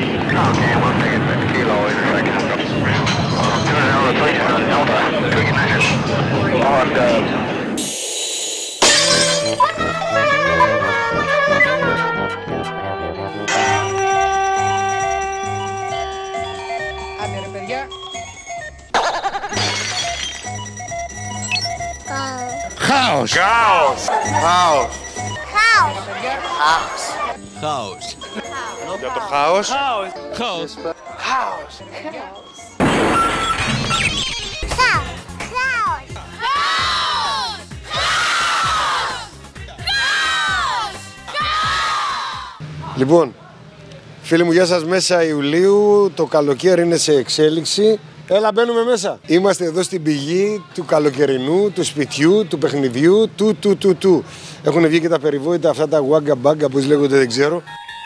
Okay, we'll take it 50 kilo in a second. Doing another place on Delta. Quick ignition. On Άντε ρε παιδιά. Χάος. Chaos. Χάος. Χάος. Για το χάος. Χάος. Λοιπόν, φίλοι μου, γεια σας. Μέσα Ιουλίου, το καλοκαίρι είναι σε εξέλιξη. Έλα, μπαίνουμε μέσα. Είμαστε εδώ στην πηγή του καλοκαιρινού, του σπιτιού, του παιχνιδιού, του. Έχουν βγει και τα περιβόητα αυτά τα wagga bagga, πώς λέγονται, δεν ξέρω.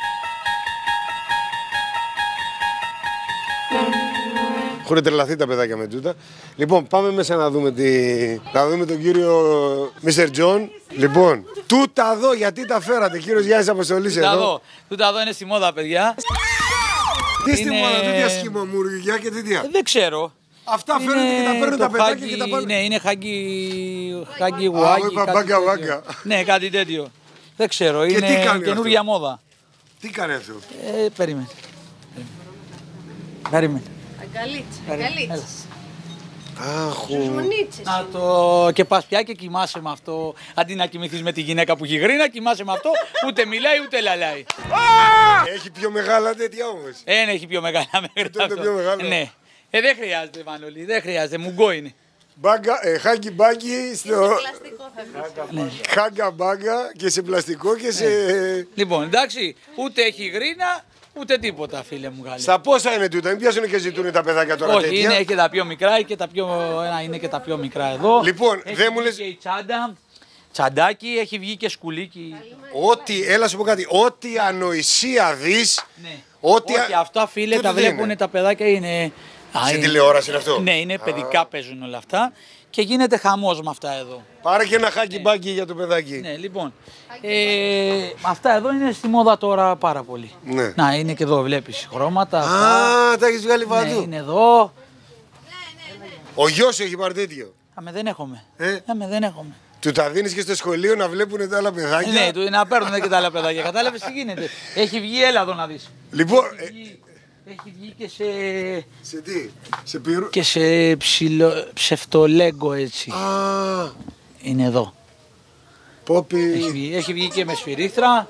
Έχουν τρελαθεί τα παιδάκια με τούτα. Λοιπόν, πάμε μέσα να δούμε, να δούμε τον κύριο Mr. John. Λοιπόν, τούτα εδώ, γιατί τα φέρατε, κύριος Γιάννης Αποστολής εδώ. Τούτα εδώ είναι στη μόδα, παιδιά. Τι στη μόδα, τέτοια σχημομουργιά και τέτοια. Δεν ξέρω. Αυτά φέρνετε και τα παίρνουν τα παιδάκια και τα πάνε. Ναι, είναι χάγκι Α, γουάκι. είπα μπάγκα βάγκα. Ναι, κάτι τέτοιο. Δεν ξέρω, Και τι είναι κάνει καινούργια αυτό? μόδα. Τι κάνει αυτό? Περίμενε. Περίμενε. Αγκαλίτσες. Άχου. Μονίτσες. Να το και πας πια και κοιμάσαι με αυτό. Αντί να κοιμηθείς με τη γυναίκα που έχει γρίνα, κοιμάσαι με αυτό. Ούτε μιλάει ούτε λαλάει. Έχει πιο μεγάλα τέτοια όμως. Δεν έχει πιο μεγάλα μέχρι Αυτό είναι αυτό. πιο μεγάλο. Ναι. Δεν χρειάζεται, Μανώλη, δεν χρειάζεται. Μουγκό είναι. Χάγκι μπάγκι στο. Πλαστικό θα βγει. Χάγκα μπάγκα και σε πλαστικό και σε. Λοιπόν, εντάξει, ούτε έχει γρίνα, ούτε τίποτα, φίλε μου Γάλλη. Στα πόσα είναι τούτα, μην πιάσουν και ζητούν τα παιδάκια τώρα Όχι, τέτοια. είναι και τα πιο μικρά και τα πιο, ένα είναι και τα πιο μικρά εδώ. Λοιπόν, έχει δεν μου βγει λες. και η τσάντα, τσαντάκι, έχει βγει και σκουλίκι. Ό,τι, έλα σου πω κάτι, ό,τι ανοησία δεις. Ναι. Ό,τι. Όχι, αυτά φίλε Τούτο τα τι βλέπουν είναι? τα παιδάκια είναι. Σε είναι- τηλεόραση είναι αυτό. Ναι, είναι παιδικά παίζουν όλα αυτά και γίνεται χαμός με αυτά εδώ. Πάρε και ένα χάκι μπάγκι για το παιδάκι. Ναι, λοιπόν. Αυτά εδώ είναι στη μόδα τώρα πάρα πολύ. Ναι. Να, είναι και εδώ, βλέπεις χρώματα. αυτά. Α, τα έχεις βγάλει Ναι, παντού. είναι εδώ. Ο γιος σου έχει πάρει τέτοιο. Αμέ, δεν έχουμε. Ε? Δεν έχουμε. Του τα δίνεις και στο σχολείο να βλέπουν τα άλλα παιδάκια. Ναι, να παίρνουν και τα άλλα παιδάκια. Κατάλαβες τι γίνεται. Έχει βγει, έλα εδώ να δεις. Λοιπόν, Έχει βγει και σε τι, σε πήρου. και σε ψευτολέγκο έτσι. Α, Είναι εδώ. Πόπι. Έχει βγει και με σφυρίχτρα.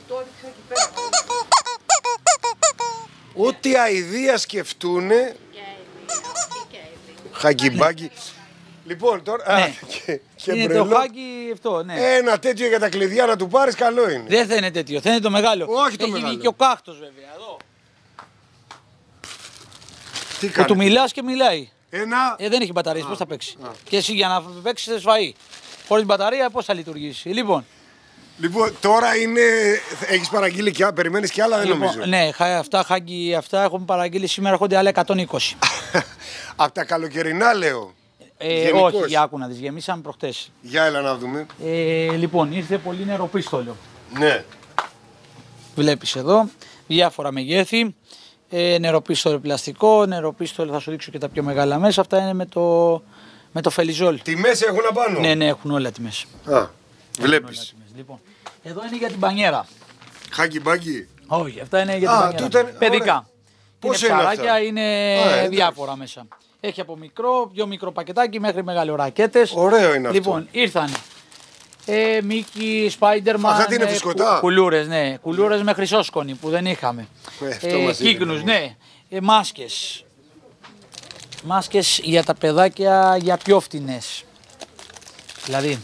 Ό,τι αηδία σκεφτούνε. Χακιμπάκι. Λοιπόν, τώρα. Ναι. Α, και Είναι μπρελό. το χάκι αυτό, ναι. Ένα τέτοιο για τα κλειδιά να του πάρεις, καλό είναι. Δεν θα είναι τέτοιο, θα είναι το μεγάλο. Όχι το Έχει μεγάλο. βγει και ο κάκτος βέβαια, εδώ. Τι Που κάνει. του μιλάς και μιλάει. Ένα. Δεν έχει μπαταρίες, πώς θα παίξει. Και εσύ για να παίξεις θα σφαεί. Χωρίς μπαταρία πώς θα λειτουργήσει. Λοιπόν, τώρα είναι. Έχεις παραγγείλει και περιμένεις και άλλα, δεν νομίζω. Ναι, αυτά χάγκι, αυτά έχουμε παραγγείλει σήμερα, έρχονται άλλα 120. Απ' τα καλοκαιρινά λέω. Όχι, για άκου να δεις, γεμίσαμε προχτές. Για έλα να δούμε. Λοιπόν, ήρθε πολύ νεροπίστολο. Ναι. Βλέπεις εδώ, διάφορα μεγέθη. Νεροπίστολο πλαστικό, νεροπίστολο θα σου δείξω και τα πιο μεγάλα μέσα. Αυτά είναι με το φελιζόλ. Τιμές έχουν απάνω. Ναι, έχουν όλα τιμές. Α, βλέπεις. Λοιπόν, εδώ είναι για την μπανιέρα. Χάκι μπάκι. Όχι, αυτά είναι για την μπανιέρα. τούτα είναι- Παιδικά. ωραία. Πόσο είναι ψαράκια, αυτά? είναι εντάξει. διάφορα μέσα. Έχει από μικρό, πιο μικρό πακετάκι μέχρι μεγάλο ρακέτες. Ωραίο είναι αυτό. Λοιπόν, ήρθαν Μίκη, Spider-Man, Αυτά τι είναι, φουσκωτά? κουλούρες, ναι. Κουλούρες με χρυσόσκονη που δεν είχαμε. Αυτό μας είπε, κύκνους, ναι. Μάσκες. Μάσκες για τα παιδάκια για πιο φτηνές. Δηλαδή,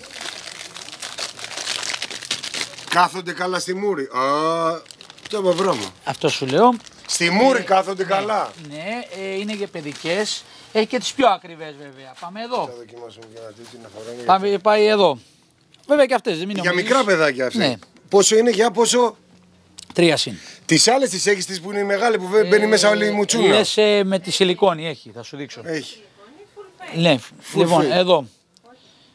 Κάθονται καλά στη μούρη. Α, το βρώμα. αυτό σου λέω. Στη μούρη κάθονται καλά. Ναι, είναι για παιδικές. Έχει και τις πιο ακριβές βέβαια. Πάμε εδώ. Θα δοκιμάσουμε και ένα τέτοιο να φοράμε. Πάει εδώ. Βέβαια και αυτές δεν είναι Για μικρά παιδάκια αυτή. Ναι. Πόσο είναι, για πόσο. 3 συν. Τις άλλες τις έχεις, τις που είναι μεγάλη που μπαίνει μέσα όλη η μουτσούνα. Λες με τη σιλικόνη έχει, θα σου δείξω. Έχει. Ναι, λοιπόν, fit. εδώ.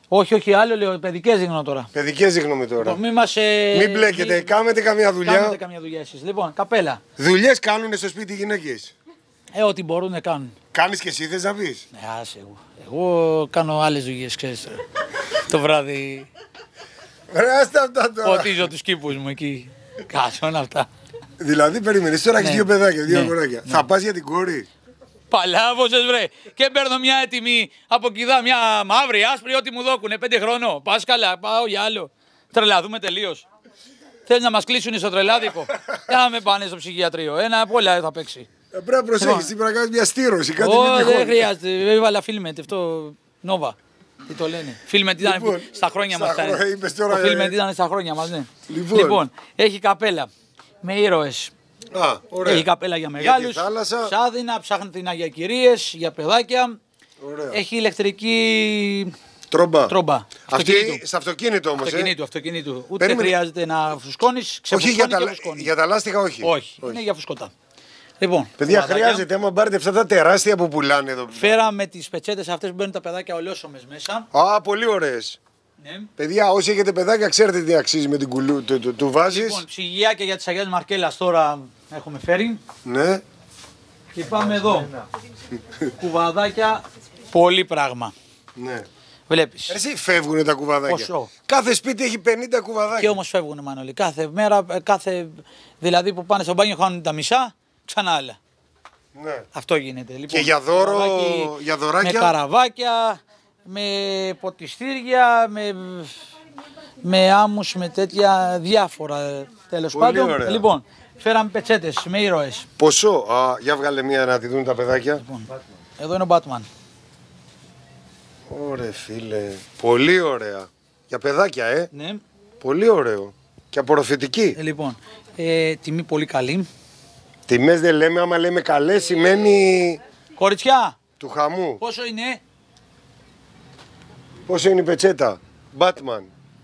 Όχι, όχι, άλλο λέω. Παιδικές δείχνω τώρα. Παιδικές δείχνουμε τώρα. Μην μας. Μην μπλέκετε, κάνετε καμία δουλειά. Κάνετε καμία δουλειά εσείς. Λοιπόν, καπέλα. Δουλειές κάνουν στο σπίτι οι γυναίκες. Ό,τι μπορούν να κάνουν. Κάνεις και εσύ, θες να πεις. Ναι, άσε εγώ. Εγώ κάνω άλλες δουλειές, ξέρεις. Το βράδυ Ρε, άστα αυτά τώρα. ποτίζω τους κήπους μου εκεί. Κάσον αυτά. Δηλαδή, περίμενες, τώρα έχεις Ναι. δύο παιδάκια, δύο Ναι. αγοράκια. Ναι. Θα πας για την κόρη. Παλάβωσες βρε. Και παίρνω μια έτοιμη από κηδά, μια μαύρη, άσπρη, ό,τι μου δώκουνε. 5 χρονών. Πας καλά, πάω για άλλο. Τρελαδούμε τελείως. Θέλεις να μας κλείσουν στο τρελάδικο. Για να με πάνε στο ψυχιατρίο. Ένα από όλα θα παίξει. Πρέπει να προσέχεις, Λοιπόν. σήμερα να κάνεις μια στήρωση, κάτι Όχι, μη δεν τυχόν. χρειάζεται. Έβαλα Filmet, αυτό Nova. Τι το λένε. Filmet ήταν Λοιπόν, στα χρόνια στα μας. χρόνια, είπες τώρα, Το Filmet ήταν στα χρόνια μας, ναι. Λοιπόν. Έχει καπέλα με ήρωες. Α, ωραία. Έχει καπέλα για μεγάλους. τη θάλασσα. Ψάδινα, ψάχνει για κυρίες, για παιδάκια. Ωραία. Έχει ηλεκτρική Τρόμπα. τρόμπα. Αυτή στο αυτοκίνητο όμως, Αυτοκίνητου. Ούτε Περίμενε. χρειάζεται να φουσκώνεις, Όχι, ξεφουσκώνει για και τα, φουσκώνει. για τα λάστιχα όχι. Όχι, είναι για φουσκωτά. Λοιπόν, Παιδιά, κουβαδάκια. χρειάζεται, άμα πάρετε αυτά τα τεράστια που πουλάνε εδώ. Φέραμε τις πετσέτες αυτές που μπαίνουν τα παιδάκια ολόσωμες μέσα. Α, πολύ ωραίες. Ναι. Παιδιά, όσοι έχετε παιδάκια, ξέρετε τι αξίζει με την κουλού. Του βάζεις. Λοιπόν, ψυγιάκια για τις Αγιάς Μαρκέλας τώρα έχουμε φέρει. Ναι. Και πάμε εδώ. Κουβαδάκια, πολύ πράγμα. Ναι. Βλέπεις. Εσύ φεύγουν τα κουβαδάκια. Πόσο? Κάθε σπίτι έχει 50 κουβαδάκια. Και όμως φεύγουν Μανώλη. Κάθε μέρα, δηλαδή που πάνε στο μπάνιο χάνουν τα μισά, ξανά άλλα. Ναι. Αυτό γίνεται. Λοιπόν, Και για δώρο, κουβαδάκι για δωράκια. Με καραβάκια, με ποτιστήρια, με άμμους, με τέτοια διάφορα τέλος Πολύ πάντων. ωραία. Λοιπόν, φέραμε πετσέτες με ήρωες. Ποσό. Α, για βγάλε μία να τη δουν τα παιδάκια. Λοιπόν, εδώ είναι ο Batman. Ωραία, φίλε. Πολύ ωραία. Για παιδάκια, Ναι. Πολύ ωραίο. Και απορροφητική. Λοιπόν, τιμή πολύ καλή. Τιμές δεν λέμε, άμα λέμε καλές σημαίνει Κοριτσιά, του χαμού. πόσο είναι? Πόσο είναι η πετσέτα. Batman.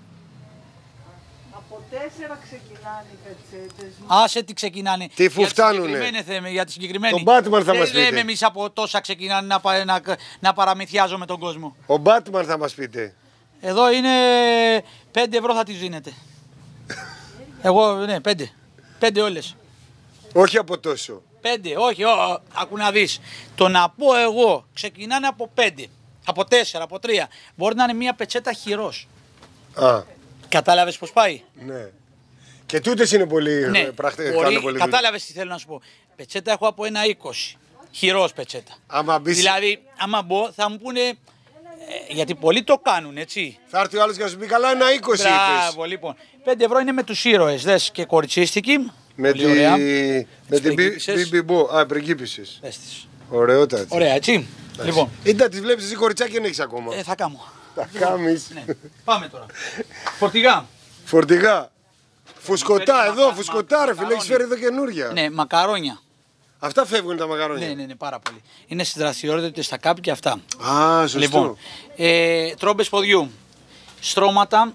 Από 4 ξεκινάνε οι πετσέτες. Άσε τι ξεκινάνε. Τι που φτάνουνε. Για τη συγκεκριμένη. Τον Batman θα μας Δεν λέμε πείτε. εμείς από τόσα ξεκινάνε να παραμυθιάζουμε τον κόσμο. Ο Batman θα μας πείτε. Εδώ είναι 5 ευρώ θα τις δίνετε. Εγώ, ναι, 5. 5 όλες. Όχι από τόσο. 5, όχι, άκου να δεις. Το να πω εγώ ξεκινάνε από 5, από 4, από 3. Μπορεί να είναι μια πετσέτα χειρός. Α, Κατάλαβες πώς πάει. ναι. Και τούτες είναι πολύ Ναι, πρακτικές. μπορεί, κατάλαβες τι θέλω να σου πω. Πετσέτα έχω από 1,20. Χειρός πετσέτα. Άμα μπεις, Δηλαδή, άμα μπω, θα μου πούνε. Γιατί πολλοί το κάνουν, έτσι. θα έρθει ο άλλος και θα σου πει καλά 1,20 είπες. Μπράβο, λοιπόν. 5 ευρώ είναι με τους ήρωες. Δες και κοριτσίστικη. Με, Πολύ ωραία. με την πριγκίπισσες. Μπιμπιμπο. Α, πριγκίπισσες. Δες τις. Ωραιότατη. Ωραία, έτσι. Λοιπόν, Είδα τις βλέπεις εσύ κοριτσάκι και δεν έχεις ακόμα. θα κάνω. Τα κάμεις. Ναι. Πάμε τώρα. Φορτηγά. Φορτηγά. Φουσκωτά Φέρει εδώ, μακα- φουσκωτά ρε φίλε, μακαρόνι. έχεις φέρει εδώ καινούρια. Ναι, μακαρόνια. Αυτά φεύγουν τα μακαρόνια. Ναι, πάρα πολύ. Είναι στις δραστηριότητες στα κάπη και αυτά. Α, σωστό. Λοιπόν, τρόμπες ποδιού. Στρώματα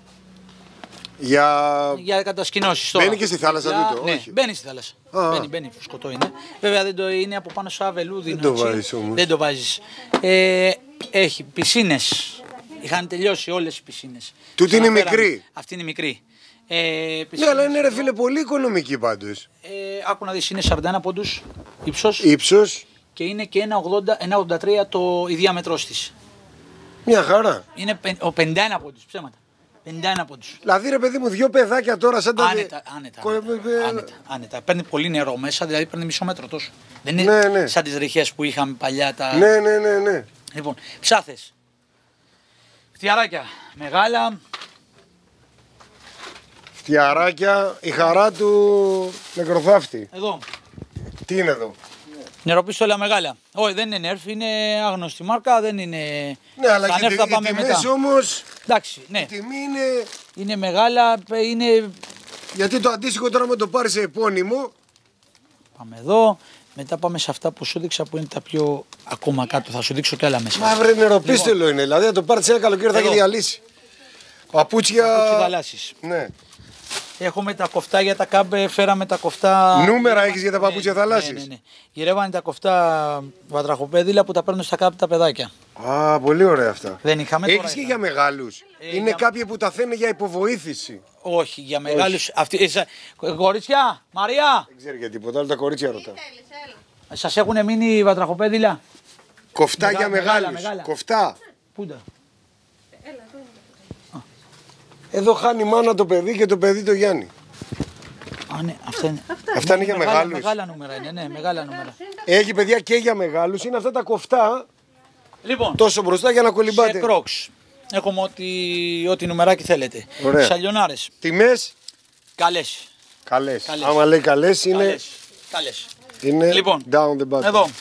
για κατασκηνώσεις. Μπαίνει και στη θάλασσα τούτο, Ναι, όχι. μπαίνει στη θάλασσα. Α. Μπαίνει, φουσκωτό είναι. Βέβαια δεν το είναι από πάνω σαν βελούδι. Δεν το βάζεις όμως. Δεν το βάζεις. Έχει πισίνες. Είχαν τελειώσει όλες οι πισίνες. Τούτη είναι Ξαναφέραμε. μικρή. Αυτή είναι μικρή. Ναι, αλλά είναι ρε φίλε πολύ οικονομική πάντως. Άκου να δεις, είναι 41 πόντους ύψος Ύψος, και είναι και 1,83 η διάμετρός της. μια χαρά. Είναι 51 πόντους, ψέματα. 51 πόντους. Δηλαδή ρε παιδί μου, δυο παιδάκια τώρα σαν τα. Άνετα. Άνετα. Παίρνει πολύ νερό μέσα, δηλαδή παίρνει μισό μέτρο τόσο. Δεν Ναι, είναι ναι. σαν τις ρηχές που είχαμε παλιά. Ναι. Λοιπόν, ψάθες. Φτιαράκια μεγάλα. Φτιαράκια, η χαρά του νεκροθάφτη. Εδώ. Τι είναι εδώ. Νεροπίστολα μεγάλα. Όχι, δεν είναι νερφ, είναι άγνωστη μάρκα, δεν είναι. Ναι, αλλά Τα και νερφ θα οι πάμε τιμές μετά. όμως, Εντάξει, ναι. η τιμή είναι. Είναι μεγάλα, είναι. Γιατί το αντίστοιχο τώρα με το πάρει σε επώνυμο. Πάμε εδώ. Μετά πάμε σε αυτά που σου δείξα που είναι τα πιο ακόμα κάτω. Θα σου δείξω κι άλλα μέσα. Μα βρε νεροπίστελο είναι. Δηλαδή αν το πάρει σε ένα καλοκαίρι θα έχει Εδώ. διαλύσει. Παπούτσια. Παπούτσι θαλάσσης. Ναι. Έχουμε τα κοφτά για τα κάμπε, φέραμε τα κοφτά. Νούμερα έχεις για τα παπούτσια θαλάσσης? Ναι. Γυρεύανε τα κοφτά βατραχοπέδιλα που τα παίρνουν στα κάμπε τα παιδάκια. Α, πολύ ωραία αυτά. Δεν είχαμε τώρα. Έχεις και για μεγάλους. Είναι για- κάποιοι που τα θένε για υποβοήθηση. Όχι, για μεγάλους. Κορίτσια, Μαρία, Δεν ξέρει για τίποτα, αλλά τα κορίτσια ρωτά. σας έχουν μείνει βατραχοπέδιλα? Κοφτά για Μεγάλα, μεγάλους. μεγάλα. Κοφτά. Πού τα? Εδώ χάνει η μάνα το παιδί και το παιδί το Γιάννη. Α, ναι, αυτά είναι. Αυτά είναι για μεγάλους. Μεγάλα νούμερα είναι, ναι, μεγάλα νούμερα. Έχει παιδιά και για μεγάλους. Είναι αυτά τα κοφτά Λοιπόν, τόσο μπροστά για να σε κολυμπάτε. κρόξ. Έχουμε ό,τι νουμεράκι θέλετε. Ωραία. Σαλιονάρες. Τιμές Καλές. καλές. Καλές. Άμα λέει καλές είναι, Καλές. είναι Λοιπόν, down the button. Εδώ.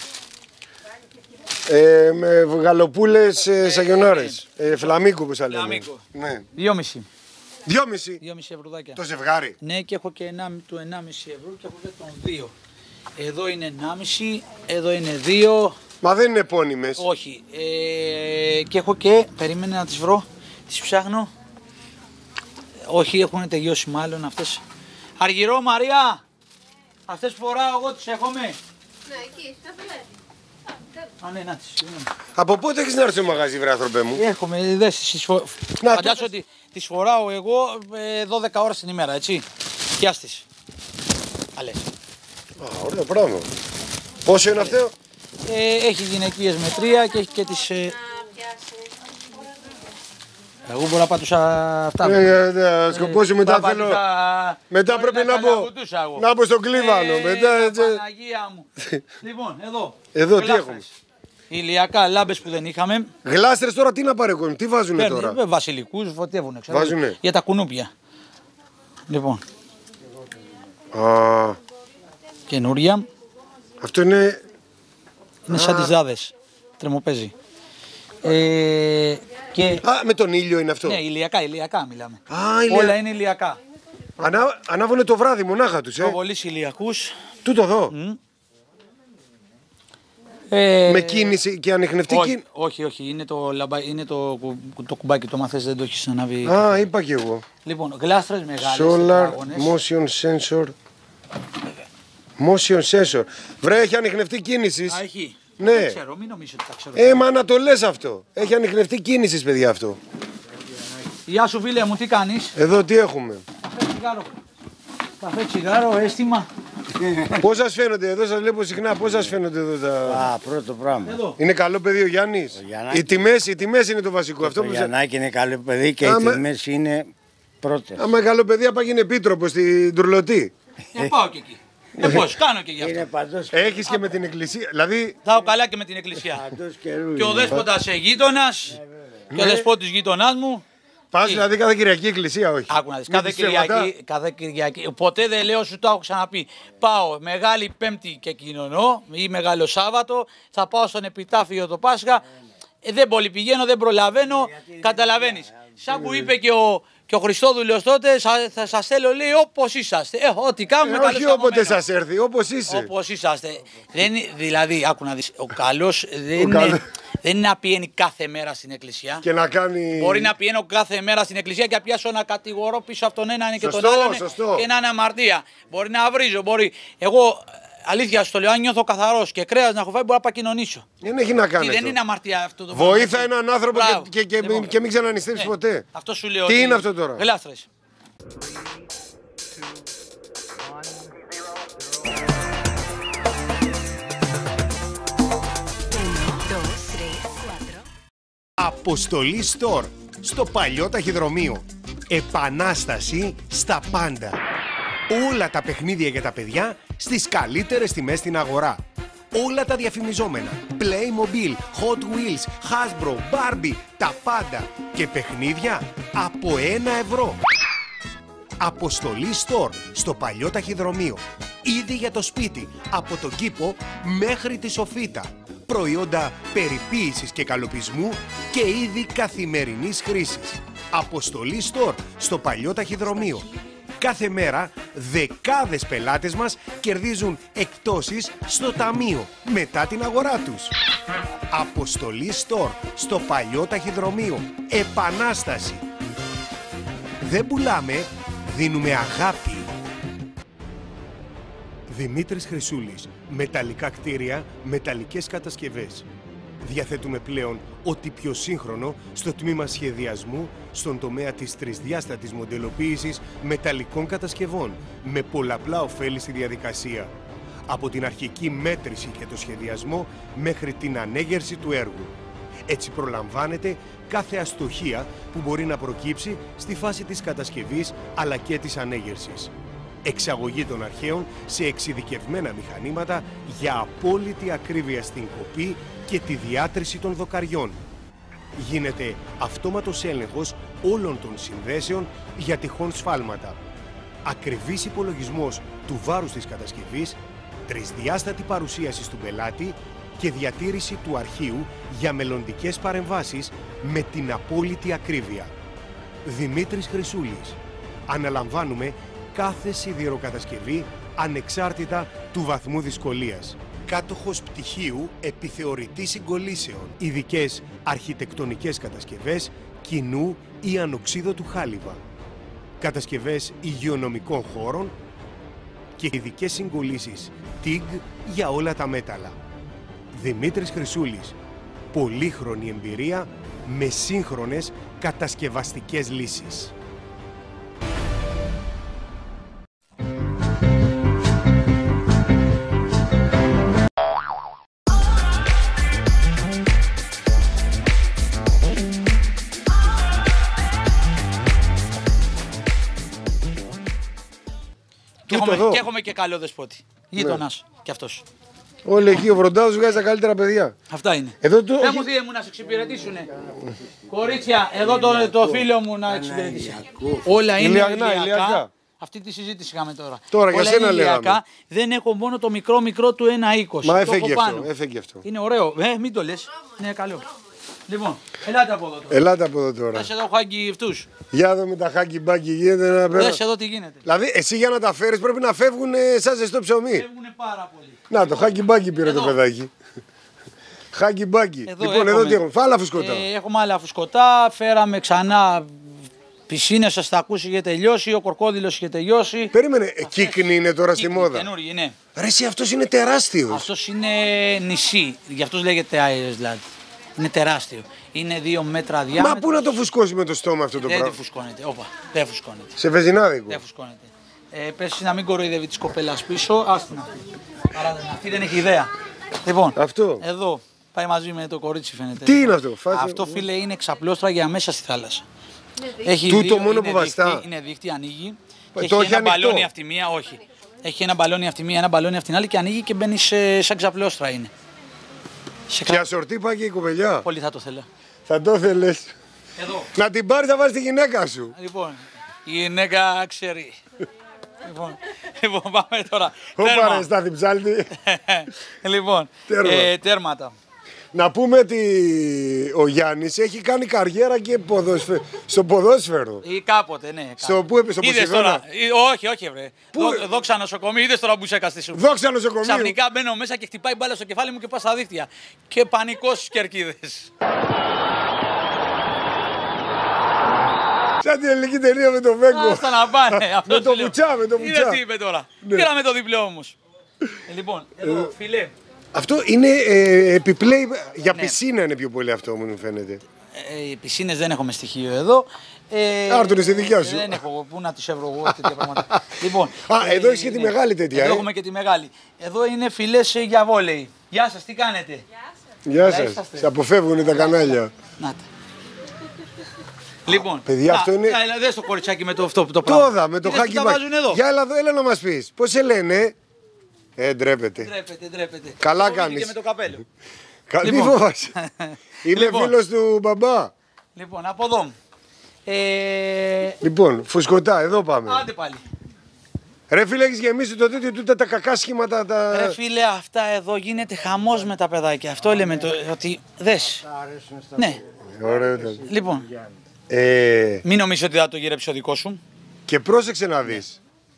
Με γαλοπούλες σαγιονάρες. Φλαμίκο που σας λέμε. Φλαμίκο. Ναι. 2,5. 2,5 2,5 ευρουδάκια. το ζευγάρι. Ναι, και έχω και 1,5 ευρώ και έχω και τον 2. Εδώ είναι 1,5, εδώ είναι 2. Μα δεν είναι επώνυμες. Όχι. Και έχω και. Περίμενε να τις βρω. Τις ψάχνω. Όχι, έχουν τελειώσει μάλλον αυτές. Αργυρό, Μαρία! Αυτές που φοράω εγώ τις έχομαι. Ναι, εκεί, στα φιλέ. Α, ναι, να τις. συγγνώμη. Από πότε έχεις να έρθεις στο μαγαζί, βρε άνθρωπε μου? Έχουμε δέσεις. Να, Φαντάσου τότε- ότι τις φοράω εγώ 12 ώρες την ημέρα, έτσι. Πιάστης. Αλές. Α, ωραίο πράγμα. Πόσο είναι αυτό? Έχει γυναικείες με 3 και έχει και τις. Να πιάσει. Εγώ μπορώ να πατούσα αυτά. Σκοπός μετά Μπορώ να θέλω. πατούσα- Μετά μπορεί πρέπει να να μπω. καλαγουτούσα εγώ. Να μπω στον κλίβανο. Μετά έτσι. Παναγία μου. Λοιπόν, εδώ. Εδώ τι Γλάστρες. έχουμε? Ηλιακά λάμπες που δεν είχαμε. Γλάστρες τώρα τι να παρεκκόμουν, τι βάζουνε τώρα? Παίρνει βασιλικούς, φωτεύουν. Ξέρω, Βάζουνε. για τα κουνούπια. Λοιπόν, Α, καινούρια. αυτό είναι. Είναι σαν τις δάδες. Τρεμοπέζει. Και Α, με τον ήλιο είναι αυτό. ναι, ηλιακά μιλάμε. Α, ηλια- Όλα είναι ηλιακά. Ανάβουνε το βράδυ μονάχα τους, Προβολής ηλιακούς. Τούτο εδώ. Με κίνηση και ανιχνευτική. Όχι, είναι το κουμπάκι, το μαθες δεν το έχεις ανάβει. Α, είπα κι εγώ. Λοιπόν, γλάστρες μεγάλες. Solar τετράγωνες. motion sensor. Motion sensor. Βρε, έχει ανιχνευτή κίνηση. Α, έχει. Ναι. Δεν ξέρω, μην νομίζεις ότι τα ξέρω. Μα να το λες αυτό. Έχει ανιχνευτή κίνηση, παιδιά αυτό. Γεια σου φίλε μου, τι κάνεις? Εδώ τι έχουμε. Καφέ τσιγάρο, αίσθημα. Πώς σας φαίνονται, εδώ σας βλέπω συχνά, πώς σας φαίνονται εδώ τα. Α, πρώτο πράγμα. Εδώ. Είναι καλό παιδί ο Γιάννης. Γιαννάκης. Οι τιμές είναι το βασικό. Αυτό Το που Γιαννάκη είναι καλό παιδί και οι Άμα- τιμές είναι πρώτες. Άμα καλό παιδί, απ' γίνει επίτροπο στην Τουρλωτή. Πάω και εκεί. Πώς, κάνω και γι' αυτό. Είναι παντός, Έχεις και με την εκκλησία. Δηλαδή, Θα έχω καλά και με την εκκλησία. παντός καιρού. Και ο είναι. δέσποτας γείτονας και ο δεσπότης γείτονάς μου. πας Τι? δηλαδή κάθε Κυριακή εκκλησία, όχι. Άκου να δεις, Με κάθε τις στέματα. Κυριακή, ποτέ δεν λέω, σου το έχω ξαναπεί. Πάω Μεγάλη Πέμπτη και κοινωνώ ή Μεγάλο Σάββατο, θα πάω στον επιτάφιο το Πάσχα. Δεν πολύ πηγαίνω, δεν προλαβαίνω, καταλαβαίνεις. Σαν που είπε και ο Χριστόδουλος τότε, θα σας θέλω λέει όπως είσαστε. Ό,τι κάνουμε καλώς Όχι όποτε καμωμένο. σας έρθει, όπως είσαι. Όπως είσαστε. Δηλαδή, άκου να δεις, ο καλός δεν καλός. είναι να πηγαίνει κάθε μέρα στην εκκλησία. Και να κάνει. Μπορεί να πηγαίνω κάθε μέρα στην εκκλησία και να πιάσω να κατηγορώ πίσω από τον έναν και Σωστό, τον άλλον σωστό. και να είναι αμαρτία. Μπορεί να βρίζω, μπορεί. Εγώ, αλήθεια, στο λέω, αν νιώθω καθαρός και κρέας να έχω φάει, μπορώ να πακοινωνήσω. Δεν έχει να κάνει. Τι, δεν αυτό. είναι αμαρτία αυτό το Βοήθα πράγμα. έναν άνθρωπο Μπράβο. και Λοιπόν, μην ξανανιστέψει ναι. ποτέ. Αυτό σου λέω. Τι ότι- είναι αυτό τώρα? Γλάστρες. Αποστολή Store στο παλιό ταχυδρομείο. Επανάσταση στα πάντα. Όλα τα παιχνίδια για τα παιδιά στις καλύτερες τιμές στην αγορά. Όλα τα διαφημιζόμενα. Playmobil, Hot Wheels, Hasbro, Barbie, τα πάντα. Και παιχνίδια από 1 ευρώ. Αποστολή Store στο παλιό ταχυδρομείο. Ήδη για το σπίτι, από τον κήπο μέχρι τη σοφίτα. Προϊόντα περιποίησης και καλοπισμού και είδη καθημερινής χρήσης. Αποστολή Store στο παλιό ταχυδρομείο. Κάθε μέρα δεκάδες πελάτες μας κερδίζουν εκπτώσεις στο ταμείο μετά την αγορά τους. Αποστολή Store στο παλιό ταχυδρομείο. Επανάσταση. Δεν πουλάμε, δίνουμε αγάπη. Δημήτρης Χρυσούλης. Μεταλλικά κτίρια, μεταλλικές κατασκευές. Διαθέτουμε πλέον ό,τι πιο σύγχρονο στο τμήμα σχεδιασμού, στον τομέα της τρισδιάστατης μοντελοποίησης μεταλλικών κατασκευών, με πολλαπλά ωφέλη στη διαδικασία. Από την αρχική μέτρηση και το σχεδιασμό μέχρι την ανέγερση του έργου. Έτσι προλαμβάνεται κάθε αστοχία που μπορεί να προκύψει στη φάση της κατασκευής αλλά και της ανέγερσης. Εξαγωγή των αρχαίων σε εξειδικευμένα μηχανήματα για απόλυτη ακρίβεια στην κοπή και τη διάτρηση των δοκαριών. Γίνεται αυτόματος έλεγχος όλων των συνδέσεων για τυχόν σφάλματα. Ακριβής υπολογισμός του βάρους της κατασκευής, τρισδιάστατη παρουσίαση του πελάτη και διατήρηση του αρχείου για μελλοντικές παρεμβάσεις με την απόλυτη ακρίβεια. Δημήτρης Χρυσούλης. Αναλαμβάνουμε κάθε σιδηροκατασκευή ανεξάρτητα του βαθμού δυσκολίας. Κάτοχος πτυχίου επιθεωρητής συγκολήσεων. Ειδικές αρχιτεκτονικές κατασκευές κοινού ή ανοξίδωτου χάλιβα. Κατασκευές υγειονομικών χώρων και ειδικές συγκολήσεις TIG για όλα τα μέταλλα. Δημήτρης Χρυσούλης. Πολύχρονη εμπειρία με σύγχρονες κατασκευαστικές λύσεις. Και έχουμε και καλό δεσπότη. Γείτονας κι αυτός. Όλοι εκεί ο Βροντάδος βγάζει τα καλύτερα παιδιά. Αυτά είναι. Εδώ το... Δεν μου δείτε μου να σε εξυπηρετήσουνε. Κορίτσια, εδώ το φίλο μου να εξυπηρετήσει. Όλα είναι ηλιακά. Αυτή τη συζήτηση είχαμε τώρα. Τώρα για σένα λέγαμε. Δεν έχω μόνο το μικρό του 1,20. Μα έφεγε αυτό. Είναι ωραίο. Μην το λες. Είναι καλό. Λοιπόν, ελάτε από εδώ τώρα. Ελάτε από εδώ τώρα. Δες εδώ χάγκι αυτούς. Για δω με τα χάγκι μπάκι γίνεται να πέρα. Δες εδώ τι γίνεται. Δηλαδή εσύ για να τα φέρεις πρέπει να φεύγουν σαν ζεστό ψωμί. Φεύγουν πάρα πολύ. Να το χάγκι μπάκι πήρε εδώ. Το παιδάκι. Χάγκι μπάκι. Εδώ λοιπόν έχουμε, εδώ τι έχουμε. Φάλα φουσκωτά. Έχουμε άλλα φουσκωτά. Φέραμε ξανά πισίνες, σας τα ακούσει, είχε τελειώσει. Ο κορκόδηλος είχε τελειώσει. Περίμενε. Κύκνη είναι τώρα στη μόδα. Καινούργιοι, ναι. Ρε εσύ αυτός είναι τεράστιος. Αυτός είναι νησί. Γι' αυτός λέγεται Island. Είναι τεράστιο. Είναι 2 μέτρα διάμετρο. Μα πού να το φουσκώσει με το στόμα αυτό το πράγμα. Δεν φουσκώνεται. Όπα, δεν φουσκώνεται. Σε βεζινάδικο. Δεν φουσκώνεται. Πες να μην κοροϊδεύει τη κοπέλα πίσω. Άστινα αυτή. Αυτή δεν έχει ιδέα. Λοιπόν, αυτό. Εδώ πάει μαζί με το κορίτσι φαίνεται. Τι είναι αυτό, Αυτό φίλε είναι ξαπλώστρα για μέσα στη θάλασσα. Έχει τούτο μόνο που βαστά. Είναι δίχτυ, ανοίγει. Έχει ένα μπαλόνι αυτή μία, όχι. Έχει ένα μπαλόνι αυτή μία, ένα μπαλόνι αυτή την άλλη και ανοίγει και μπαίνει σαν ξαπλώστρα είναι. Και ασορτή πάει και η κοπελιά. Πολύ θα το θέλω. Θα το θέλεις. Εδώ. Να την πάρεις να βάλεις τη γυναίκα σου. Λοιπόν, η γυναίκα ξέρει. λοιπόν, πάμε τώρα. Ωπα ρε Στάθη ψάλτη. Λοιπόν, τέρματα. Να πούμε ότι ο Γιάννης έχει κάνει καριέρα και στο ποδόσφαιρο. Ή κάποτε, ναι. Στο πού έπαιζε, στο Ποσειδώνα. Όχι, βρε. Δόξα νοσοκομείο, είδες τώρα που σε έκαστη σου. Δόξα νοσοκομείο. Ξαφνικά μπαίνω μέσα και χτυπάει μπάλα στο κεφάλι μου και πάω στα δίχτυα. Και πανικός στους κερκίδες. Σαν την ελληνική ταινία με τον Βέγκο. Άστα να πάνε. Με το Βουτσά, με το Βουτσά. Είδες τι είπε τώρα. Πήραμε το διπλό όμως. Λοιπόν, εδώ, φιλέ. Αυτό είναι επιπλέον, για πισίνα είναι πιο πολύ αυτό μου φαίνεται. Οι πισίνες δεν έχουμε στοιχείο εδώ. Άρτουνε στη δικιά σου. Δεν έχω, πού να τις έβρω εγώ τέτοια πράγματα. Λοιπόν, εδώ έχεις και τη μεγάλη τέτοια. Εδώ έχουμε και τη μεγάλη. Εδώ είναι φιλές για βόλεϊ. Γεια σας, τι κάνετε. Γεια σας, σε αποφεύγουν τα κανάλια. Να Λοιπόν, παιδιά, αυτό είναι... δες το κοριτσάκι με το αυτό που το πράγμα. Τόδα, με το χάκι μπάκι. Για έλα να μας πεις, πώς σε λένε. Ντρέπεται. Ντρέπεται. Καλά κάνεις. Και με το καπέλο. Μη φοβάσαι. Είμαι φίλος του μπαμπά. Λοιπόν, από εδώ. Λοιπόν, φουσκωτά, εδώ πάμε. Άντε πάλι. Ρε φίλε, έχεις γεμίσει το τέτοιο τούτα τα κακά σχήματα. Ρε φίλε, αυτά εδώ γίνεται χαμός με τα παιδάκια. Αυτό λέμε ότι δες. Ναι. Ωραίο. Λοιπόν, μην νομίζεις ότι θα το γυρέψει ο δικό σου. Και πρόσεξε να δεις.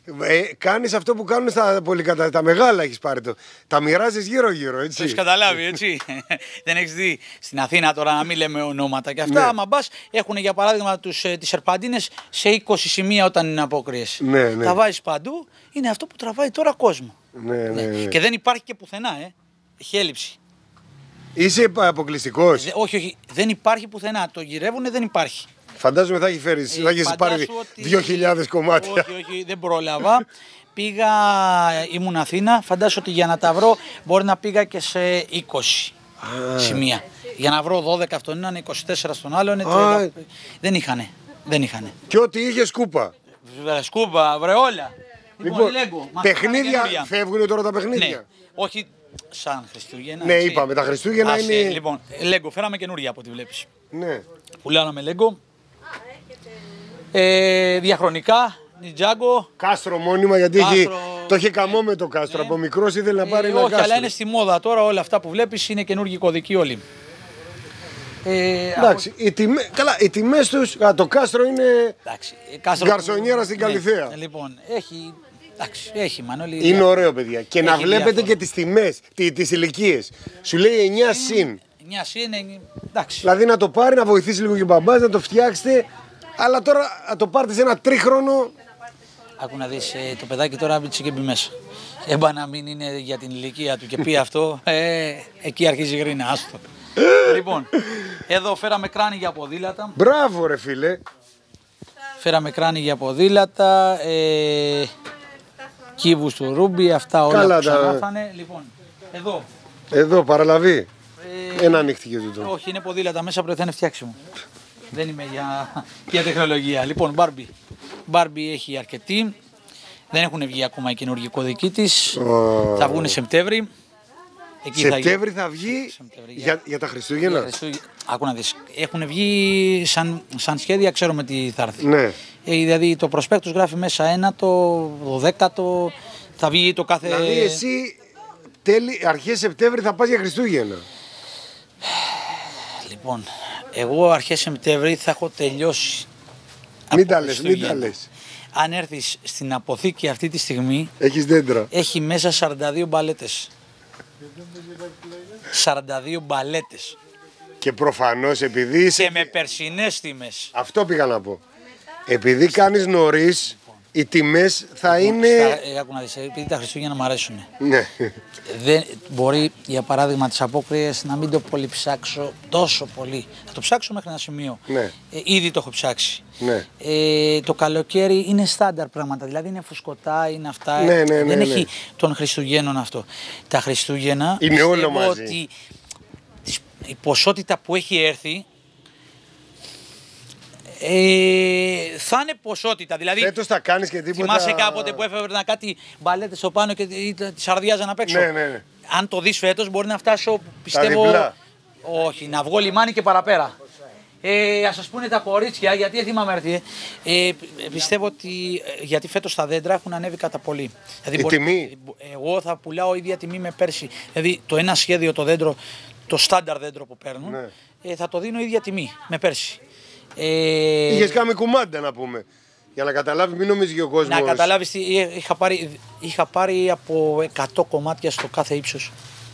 Κάνεις αυτό που κάνουν στα πολυκατα... τα μεγάλα, έχεις πάρει το. Τα μοιράζεις γύρω-γύρω, έτσι. Το έχεις καταλάβει, έτσι. Δεν έχεις δει στην Αθήνα τώρα να μην λέμε ονόματα και αυτά. Ναι. Άμα πας, έχουν για παράδειγμα τις σερπαντίνες σε 20 σημεία όταν είναι απόκριες. Ναι. Τα βάζεις παντού, είναι αυτό που τραβάει τώρα κόσμο. Ναι. Και δεν υπάρχει και πουθενά, έχει έλλειψη. Είσαι αποκλειστικός. Όχι, δεν υπάρχει πουθενά. Το γυρεύουνε, δεν υπάρχει. Φαντάζομαι θα έχεις πάρει 2.000 κομμάτια. Όχι, δεν πρόλαβα. Πήγα, ήμουν Αθήνα, φαντάζομαι ότι για να τα βρω μπορεί να πήγα και σε 20 σημεία. Για να βρω 12 αυτόν έναν, 24 στον άλλον, 30. Δεν είχανε. Και ό,τι είχε σκούπα. Σκούπα, βρε όλα. Λοιπόν, Λέγκο, παιχνίδια, φεύγουν τώρα τα παιχνίδια. Ναι, όχι σαν Χριστούγεννα. Ναι, έτσι. είπαμε, τα Χριστούγεννα είναι... Λοιπόν, Λέγκο, φέραμε καινούργια από ό,τι βλέπεις. Ναι. Πουλάναμε Λέγκο. Διαχρονικά, Νιτζάγκο. Κάστρο μόνιμα, γιατί Κάστρο, το είχε καμό με το κάστρο. Από μικρός ήθελε να πάρει ένα όχι, κάστρο. αλλά είναι στη μόδα τώρα όλα αυτά που βλέπεις είναι καινούργιοι κωδικοί όλοι. Εντάξει, οι τιμές τους, το κάστρο είναι γκαρσονιέρα στην Καλυθέα. Λοιπόν, έχει Μανώλη. Είναι ωραίο, παιδιά. Και να βλέπετε και τις τιμές, τις ηλικίες. Σου λέει 9 συν. 9 συν, εντάξει. Δηλαδή να το πάρει, να βοηθήσει λίγο και ο μπαμπάς, να το φτιάξετε. Αλλά τώρα να το πάρετε σε ένα τρίχρονο. Άκου να δεις, το παιδάκι τώρα μπήκε και μπει μέσα. Έμπα να μην είναι για την ηλικία του και πει αυτό, εκεί αρχίζει η γρίνα, άστο. Λοιπόν, εδώ φέραμε κράνη για ποδήλατα. Μπράβο ρε φίλε. Φέραμε κράνη για ποδήλατα, κύβους του Ρούμπι, αυτά όλα καλά, που ξανάρθανε. Λοιπόν, εδώ παραλαβή. Ένα ανοίχτηκε τούτο. Όχι, είναι ποδήλατα μέσα, πρέπει να είναι φτιάξιμο. Δεν είμαι για τεχνολογία. Λοιπόν, Barbie έχει αρκετή. Δεν έχουν βγει ακόμα οι καινούργιοι κωδικοί της. Θα βγουν Σεπτέμβρη. Σεπτέμβρη θα βγει για τα Χριστούγεννα. Άκου να δεις. Έχουν βγει σαν σχέδια, ξέρουμε τι θα έρθει. Ναι. Δηλαδή το προσπέκτους γράφει μέσα ένα, το 12ο, θα βγει το κάθε... Δηλαδή εσύ αρχές Σεπτέμβρη θα πας για Χριστούγεννα. Λοιπόν, εγώ αρχές Σεπτέμβρη θα έχω τελειώσει. Μην τα λες. Αν έρθεις στην αποθήκη αυτή τη στιγμή, έχεις δέντρα. Έχει μέσα 42 μπαλέτες. 42 μπαλέτες. Και προφανώς επειδή είσαι... Και με περσινές τιμές. Αυτό πήγα να πω. Επειδή κάνεις νωρίς, οι τιμές θα είναι... Άκου να δεις, επειδή τα Χριστούγεννα μου αρέσουν. Ναι. Δεν μπορεί, για παράδειγμα, τις απόκριες να μην το πολύ ψάξω τόσο πολύ. Θα το ψάξω μέχρι ένα σημείο. Ναι. Ήδη το έχω ψάξει. Ναι. Το καλοκαίρι είναι στάνταρ πράγματα. Δηλαδή είναι φουσκωτά, είναι αυτά. Ναι, δεν έχει των Χριστουγέννων αυτό. Τα Χριστούγεννα είναι όλο μαζί. Ότι η ποσότητα που έχει έρθει θα είναι ποσότητα. Δηλαδή, φέτος θα κάνεις και τίποτα... Θυμάσαι κάποτε που έφερνα κάτι μπαλέτες στο πάνω και τις αρδιάζα να παίξω. Ναι. Αν το δεις φέτος μπορεί να φτάσω, πιστεύω... Όχι, να βγω λιμάνι και παραπέρα. Ας σας πούνε τα κορίτσια, γιατί δεν θυμάμαι έρθει. Πιστεύω ότι γιατί φέτος τα δέντρα έχουν ανέβει κατά πολύ. Δηλαδή, τιμή. Εγώ θα πουλάω ίδια τιμή με πέρσι. Δηλαδή το ένα σχέδιο, το δέντρο, το στάνταρ δέντρο που παίρνουν, θα το δίνω ίδια τιμή με πέρσι. Είχες κάνει κουμάντα να πούμε. Για να καταλάβει, μην νομίζει και ο κόσμος. Να καταλάβεις, είχα πάρει από 100 κομμάτια στο κάθε ύψος.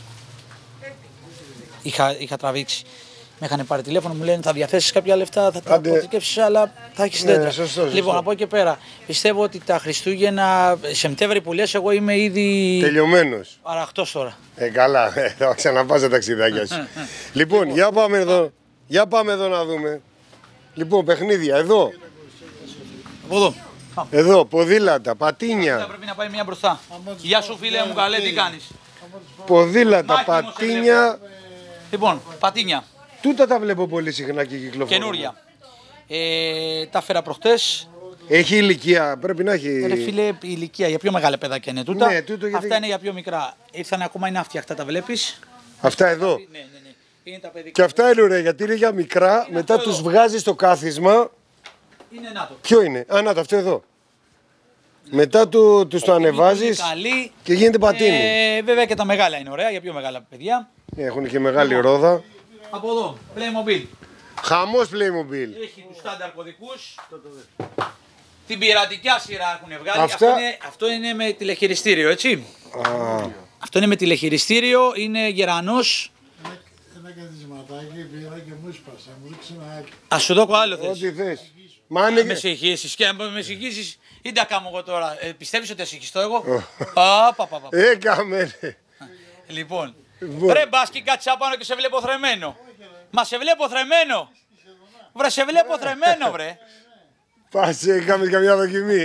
Είχα τραβήξει. Με είχαν πάρει τηλέφωνο, μου λένε θα διαθέσεις κάποια λεφτά, θα τα αποθηκεύσεις, αλλά θα έχεις δέντρα. Λοιπόν, από εκεί και πέρα, πιστεύω ότι τα Χριστούγεννα, Σεπτέμβρη που λες, εγώ είμαι ήδη... τελειωμένος. Αραχτός τώρα. Καλά, θα ξαναπάς τα ταξιδάκια σου. Λοιπόν, για πάμε εδώ. Για πάμε εδώ να δούμε. Λοιπόν, παιχνίδια, εδώ. Από εδώ. Εδώ, ποδήλατα, πατίνια. Πρέπει να πάει μια μπροστά. Γεια σου φίλε μου, καλέ, τι κάνεις. Ποδήλατα, πατίνια. Λοιπόν, πατίνια. Τούτα τα βλέπω πολύ συχνά και κυκλοφορούν. Καινούρια. Τα φέρα προχτές. Έχει ηλικία, πρέπει να έχει. Ρε φίλε, η ηλικία για πιο μεγάλα παιδάκια είναι τούτα. Ναι, αυτά είναι για πιο μικρά. Ήρθαν ακόμα, είναι αυτιά, τα βλέπεις. Αυτά εδώ. Ναι. Είναι τα παιδικά. Και αυτά είναι ωραία γιατί είναι για μικρά, μετά αυτό τους εδώ. βγάζεις στο κάθισμα. Είναι να το. Ποιο είναι, να το, αυτό εδώ. Μετά τους το ανεβάζεις και γίνεται πατίνι. Βέβαια και τα μεγάλα είναι ωραία για πιο μεγάλα παιδιά. Έχουν και μεγάλη ρόδα. Από εδώ, Playmobil. Χαμός Playmobil. Έχει τους στάνταρ κωδικούς. Την πειρατική σειρά έχουν βγάλει. Αυτά- Αυτό είναι με τηλεχειριστήριο, έτσι. Α, Αυτό είναι με τηλεχειριστήριο, είναι γερανός. Ένα κατησματάκι πήρα και μου σπάσα. Μου ρίξε ένα άκι. Ας σου δω άλλο θες. ό,τι θες. Μα αν Με συγχύσεις και με συγχύσεις ή τα κάνω εγώ τώρα. Πιστεύεις ότι θα συγχυστώ εγώ. Παπαπαπα. Έκαμε. Λοιπόν, Λοιπόν. ρε μπάσκι κάτσε απάνω και σε βλέπω θρεμμένο. Μα σε βλέπω θρεμμένο. Βρε σε βλέπω θρεμμένο βρε. Πας, έκαμε καμιά δοκιμή.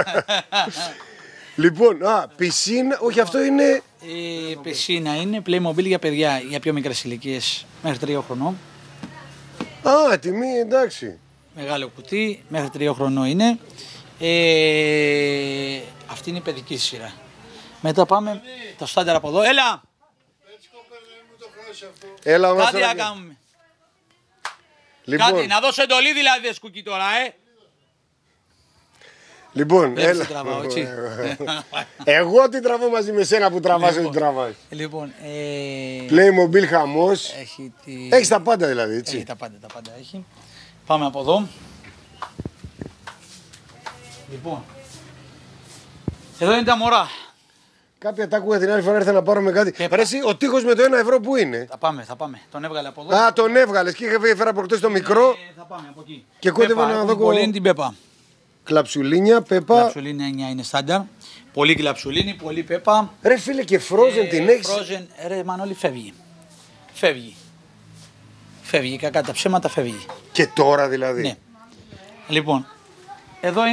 Λοιπόν, πισίνα, όχι αυτό είναι... Η πισίνα είναι Playmobil για παιδιά, για πιο μικρές ηλικίες, μέχρι 3 χρονών. Α, τιμή, εντάξει. Μεγάλο κουτί, μέχρι 3 χρονών είναι. Αυτή είναι η παιδική σειρά. Μετά πάμε το στάνταρ από εδώ. Έλα! Έλα μας Κάτι τώρα. να κάνουμε. Λοιπόν, Κάτι, να δώσω εντολή δηλαδή δε σκουκί τώρα, λοιπόν, Βλέπεις έλα. τι τραβάω, έτσι. Εγώ τι τραβώ μαζί με σένα που τραβάς Λοιπόν. ό,τι τραβάς. Λοιπόν, Playmobil χαμός. έχει τη... Έχεις τα πάντα δηλαδή, έτσι. Έχει τα πάντα έχει. Πάμε από εδώ. Λοιπόν, εδώ είναι τα μωρά. Κάποια τα άκουγα την άλλη φορά, ήρθα να πάρω με κάτι. Ρε εσύ, ο τείχος με το 1 ευρώ που είναι. Θα πάμε. Τον έβγαλε από εδώ. Α, τον έβγαλες και είχε φέρει προχτές το μικρό. Θα πάμε από εκεί. Και κόντευα Πέπα, να έχουμε δω πολύ είναι την Πέπα. Κλαψουλίνια, πέπα. Κλαψουλίνη 9 είναι στάνταρ. Πολύ κλαψουλίνη, πολύ Πέπα. Ρε φίλε και Frozen την έχεις. Frozen, ρε Μανώλη φεύγει, κακά τα ψέματα φεύγει. Και τώρα δηλαδή. Ναι. Λοιπόν, εδώ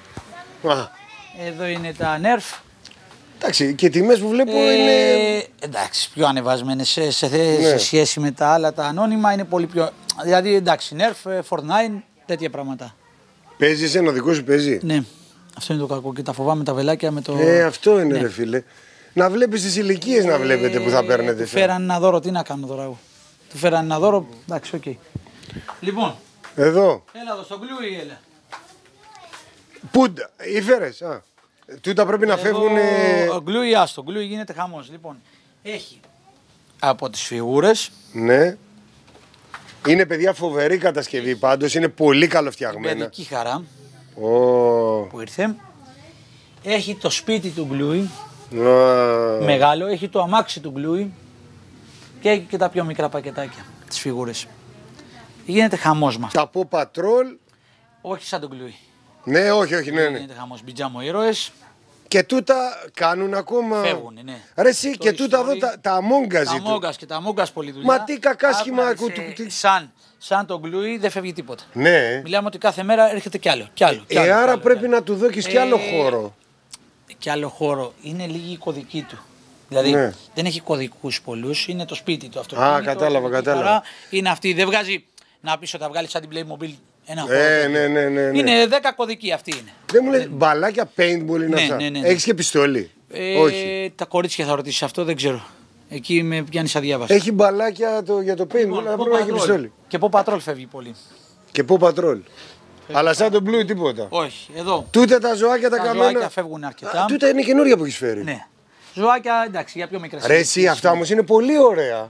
είναι τα Nerf. Εντάξει, και τιμές που βλέπω είναι... Εντάξει, πιο ανεβασμένες σε σχέση με τα άλλα τα ανώνυμα είναι πολύ πιο... Δηλαδή εντάξει, Nerf, Fortnite, τέτοια πράγματα. Παίζεις ένα δικό σου παίζει. Ναι, αυτό είναι το κακό και τα φοβάμαι τα βελάκια με το... Αυτό είναι ρε φίλε. Να βλέπεις τις ηλικίες να βλέπετε που θα παίρνετε. Του φέραν ένα δώρο, τι να κάνω τώρα εγώ. Του φέραν ένα δώρο, εντάξει, οκ. Λοιπόν, Εδώ. έλα εδώ στο Gluey, έλα. Πού ήφερες. Τούτα πρέπει να φεύγουν. Ο Gluey, άστο, Gluey γίνεται χαμός. Λοιπόν, έχει από τις φιγούρες. Ναι. Είναι παιδιά φοβερή κατασκευή πάντως, είναι πολύ καλοφτιαγμένα. Παιδική χαρά Ω. που ήρθε. Έχει το σπίτι του Gluey, Α. μεγάλο, έχει το αμάξι του Gluey και έχει και τα πιο μικρά πακετάκια, τις φιγούρες. Γίνεται χαμός με αυτά. Τα Paw Patrol. Όχι σαν τον Gluey. Ναι, όχι, ναι. Γίνεται χαμός. Πιτζάμο ήρωες. Και τούτα κάνουν ακόμα. Φεύγουνε, ναι. Ρε εσύ, Το και τούτα εδώ Story, τα Among Us. Τα Among Us και τα Among Us πολλή δουλειά. Μα τι κακά σχήμα. Άκου να δεις, σαν τον Gluey δεν φεύγει τίποτα. Ναι. Μιλάμε ότι κάθε μέρα έρχεται κι άλλο. Άρα πρέπει να του δώσεις κι άλλο χώρο. Κι άλλο χώρο. Είναι λίγη η κωδική του. Δηλαδή Ναι. δεν έχει κωδικούς πολλούς, είναι το σπίτι του αυτό. κατάλαβα. Είναι αυτή, δεν βγάζει να πεις ότι θα βγάλει σαν την Playmobil ένα χώρο. Ναι. Είναι 10 κωδικοί αυτή είναι. Δεν μου λες μπαλάκια paintball είναι αυτά. Ναι. Έχεις και πιστόλι. Όχι. Τα κορίτσια θα ρωτήσεις αυτό, δεν ξέρω. Εκεί με πιάνεις αδιάβαστο. Έχει μπαλάκια για το paintball, Λοιπόν, αλλά πρέπει να έχει πιστόλι. Και Paw Patrol φεύγει πολύ. Και Paw Patrol. Αλλά σαν τον Blue τίποτα. Όχι, εδώ. Τούτα τα ζωάκια τα Τα καμένα. ζωάκια φεύγουν αρκετά. Τούτα είναι καινούρια που έχεις φέρει. Ναι. Ζωάκια εντάξει, για πιο μικρές. Ρε εσύ, αυτά όμως είναι πολύ ωραία.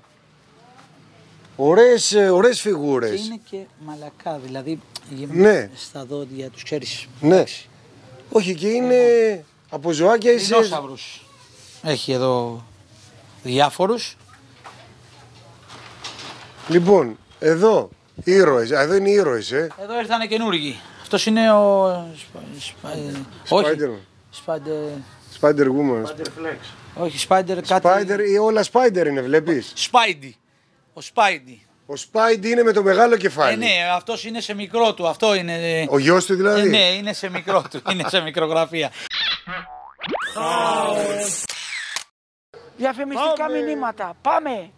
Ωραίες φιγούρες. Και είναι και μαλακά, δηλαδή Ναι. στα δόντια τους, ξέρεις. Ναι. Όχι και είναι από ζωάκια είσαι... Δεινόσαυρους. Έχει εδώ διάφορους. Λοιπόν, εδώ, ήρωες. Εδώ είναι οι ήρωες, Εδώ ήρθανε καινούργοι. Αυτός είναι ο... Όχι. Spider-Man. Spider-Woman. Όχι, Spider κάτι... Spider, όλα Spider είναι, βλέπεις. Spidey. Ο Spidey. Ο Spidey είναι με το μεγάλο κεφάλι. Ναι, αυτός είναι σε μικρό του. Αυτό είναι... Ο γιος του δηλαδή. Ναι, είναι σε μικρό του. Είναι σε μικρογραφία. Διαφημιστικά μηνύματα. Πάμε!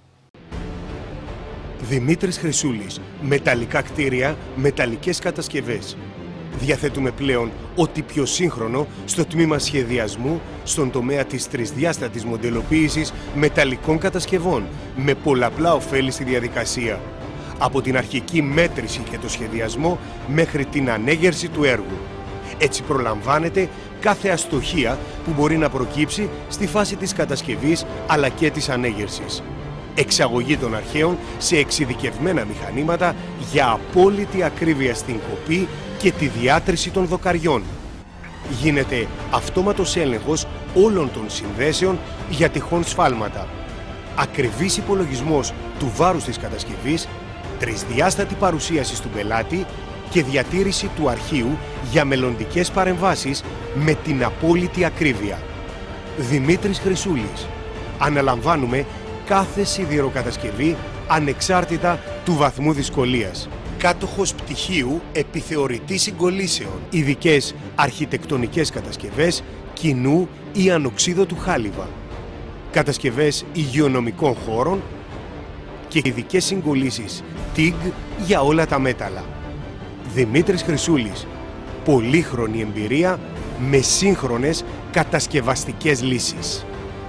Δημήτρης Χρυσούλης. Μεταλλικά κτίρια, μεταλλικές κατασκευές. Διαθέτουμε πλέον ό,τι πιο σύγχρονο στο τμήμα σχεδιασμού, στον τομέα της τρισδιάστατης μοντελοποίησης μεταλλικών κατασκευών, με πολλαπλά ωφέλη στη διαδικασία. Από την αρχική μέτρηση και το σχεδιασμό μέχρι την ανέγερση του έργου. Έτσι προλαμβάνεται κάθε αστοχία που μπορεί να προκύψει στη φάση της κατασκευής αλλά και της ανέγερσης. Εξαγωγή των αρχαίων σε εξειδικευμένα μηχανήματα για απόλυτη ακρίβεια στην κοπή και τη διάτρηση των δοκαριών. γίνεται αυτόματος έλεγχος όλων των συνδέσεων για τυχόν σφάλματα. Ακριβής υπολογισμός του βάρους της κατασκευής, τρισδιάστατη παρουσίαση του πελάτη και διατήρηση του αρχείου για μελλοντικές παρεμβάσεις με την απόλυτη ακρίβεια. Δημήτρης Χρυσούλης. Αναλαμβάνουμε κάθε σιδηροκατασκευή ανεξάρτητα του βαθμού δυσκολίας. Κάτοχος πτυχίου επιθεωρητή συγκολήσεων. Ειδικές αρχιτεκτονικές κατασκευές κοινού ή ανοξίδωτου χάλιβα. Κατασκευές υγειονομικών χώρων και ειδικές συγκολήσεις TIG για όλα τα μέταλλα. Δημήτρης Χρυσούλης. Πολύχρονη εμπειρία με σύγχρονες κατασκευαστικές λύσεις.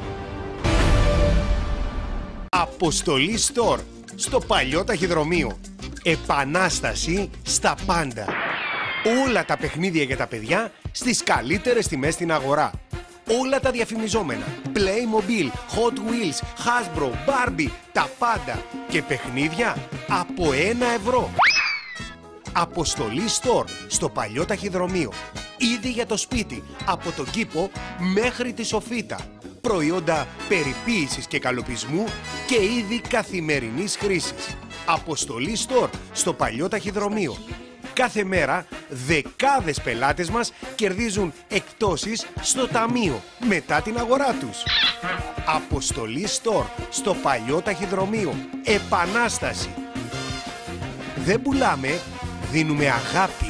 Αποστολή Store. Στο παλιό ταχυδρομείο. Επανάσταση στα πάντα. Όλα τα παιχνίδια για τα παιδιά στις καλύτερες τιμές στην αγορά. Όλα τα διαφημιζόμενα. Playmobil, Hot Wheels, Hasbro, Barbie, τα πάντα. Και παιχνίδια από 1 ευρώ. Αποστολή Store. Στο παλιό ταχυδρομείο. Ήδη για το σπίτι. Από τον κήπο μέχρι τη σοφίτα. Προϊόντα περιποίησης και καλοπισμού και είδη καθημερινής χρήσης. Αποστολή Store στο παλιό ταχυδρομείο. Κάθε μέρα δεκάδες πελάτες μας κερδίζουν εκπτώσεις στο ταμείο μετά την αγορά τους. Αποστολή Store στο παλιό ταχυδρομείο. Επανάσταση. Δεν πουλάμε, δίνουμε αγάπη.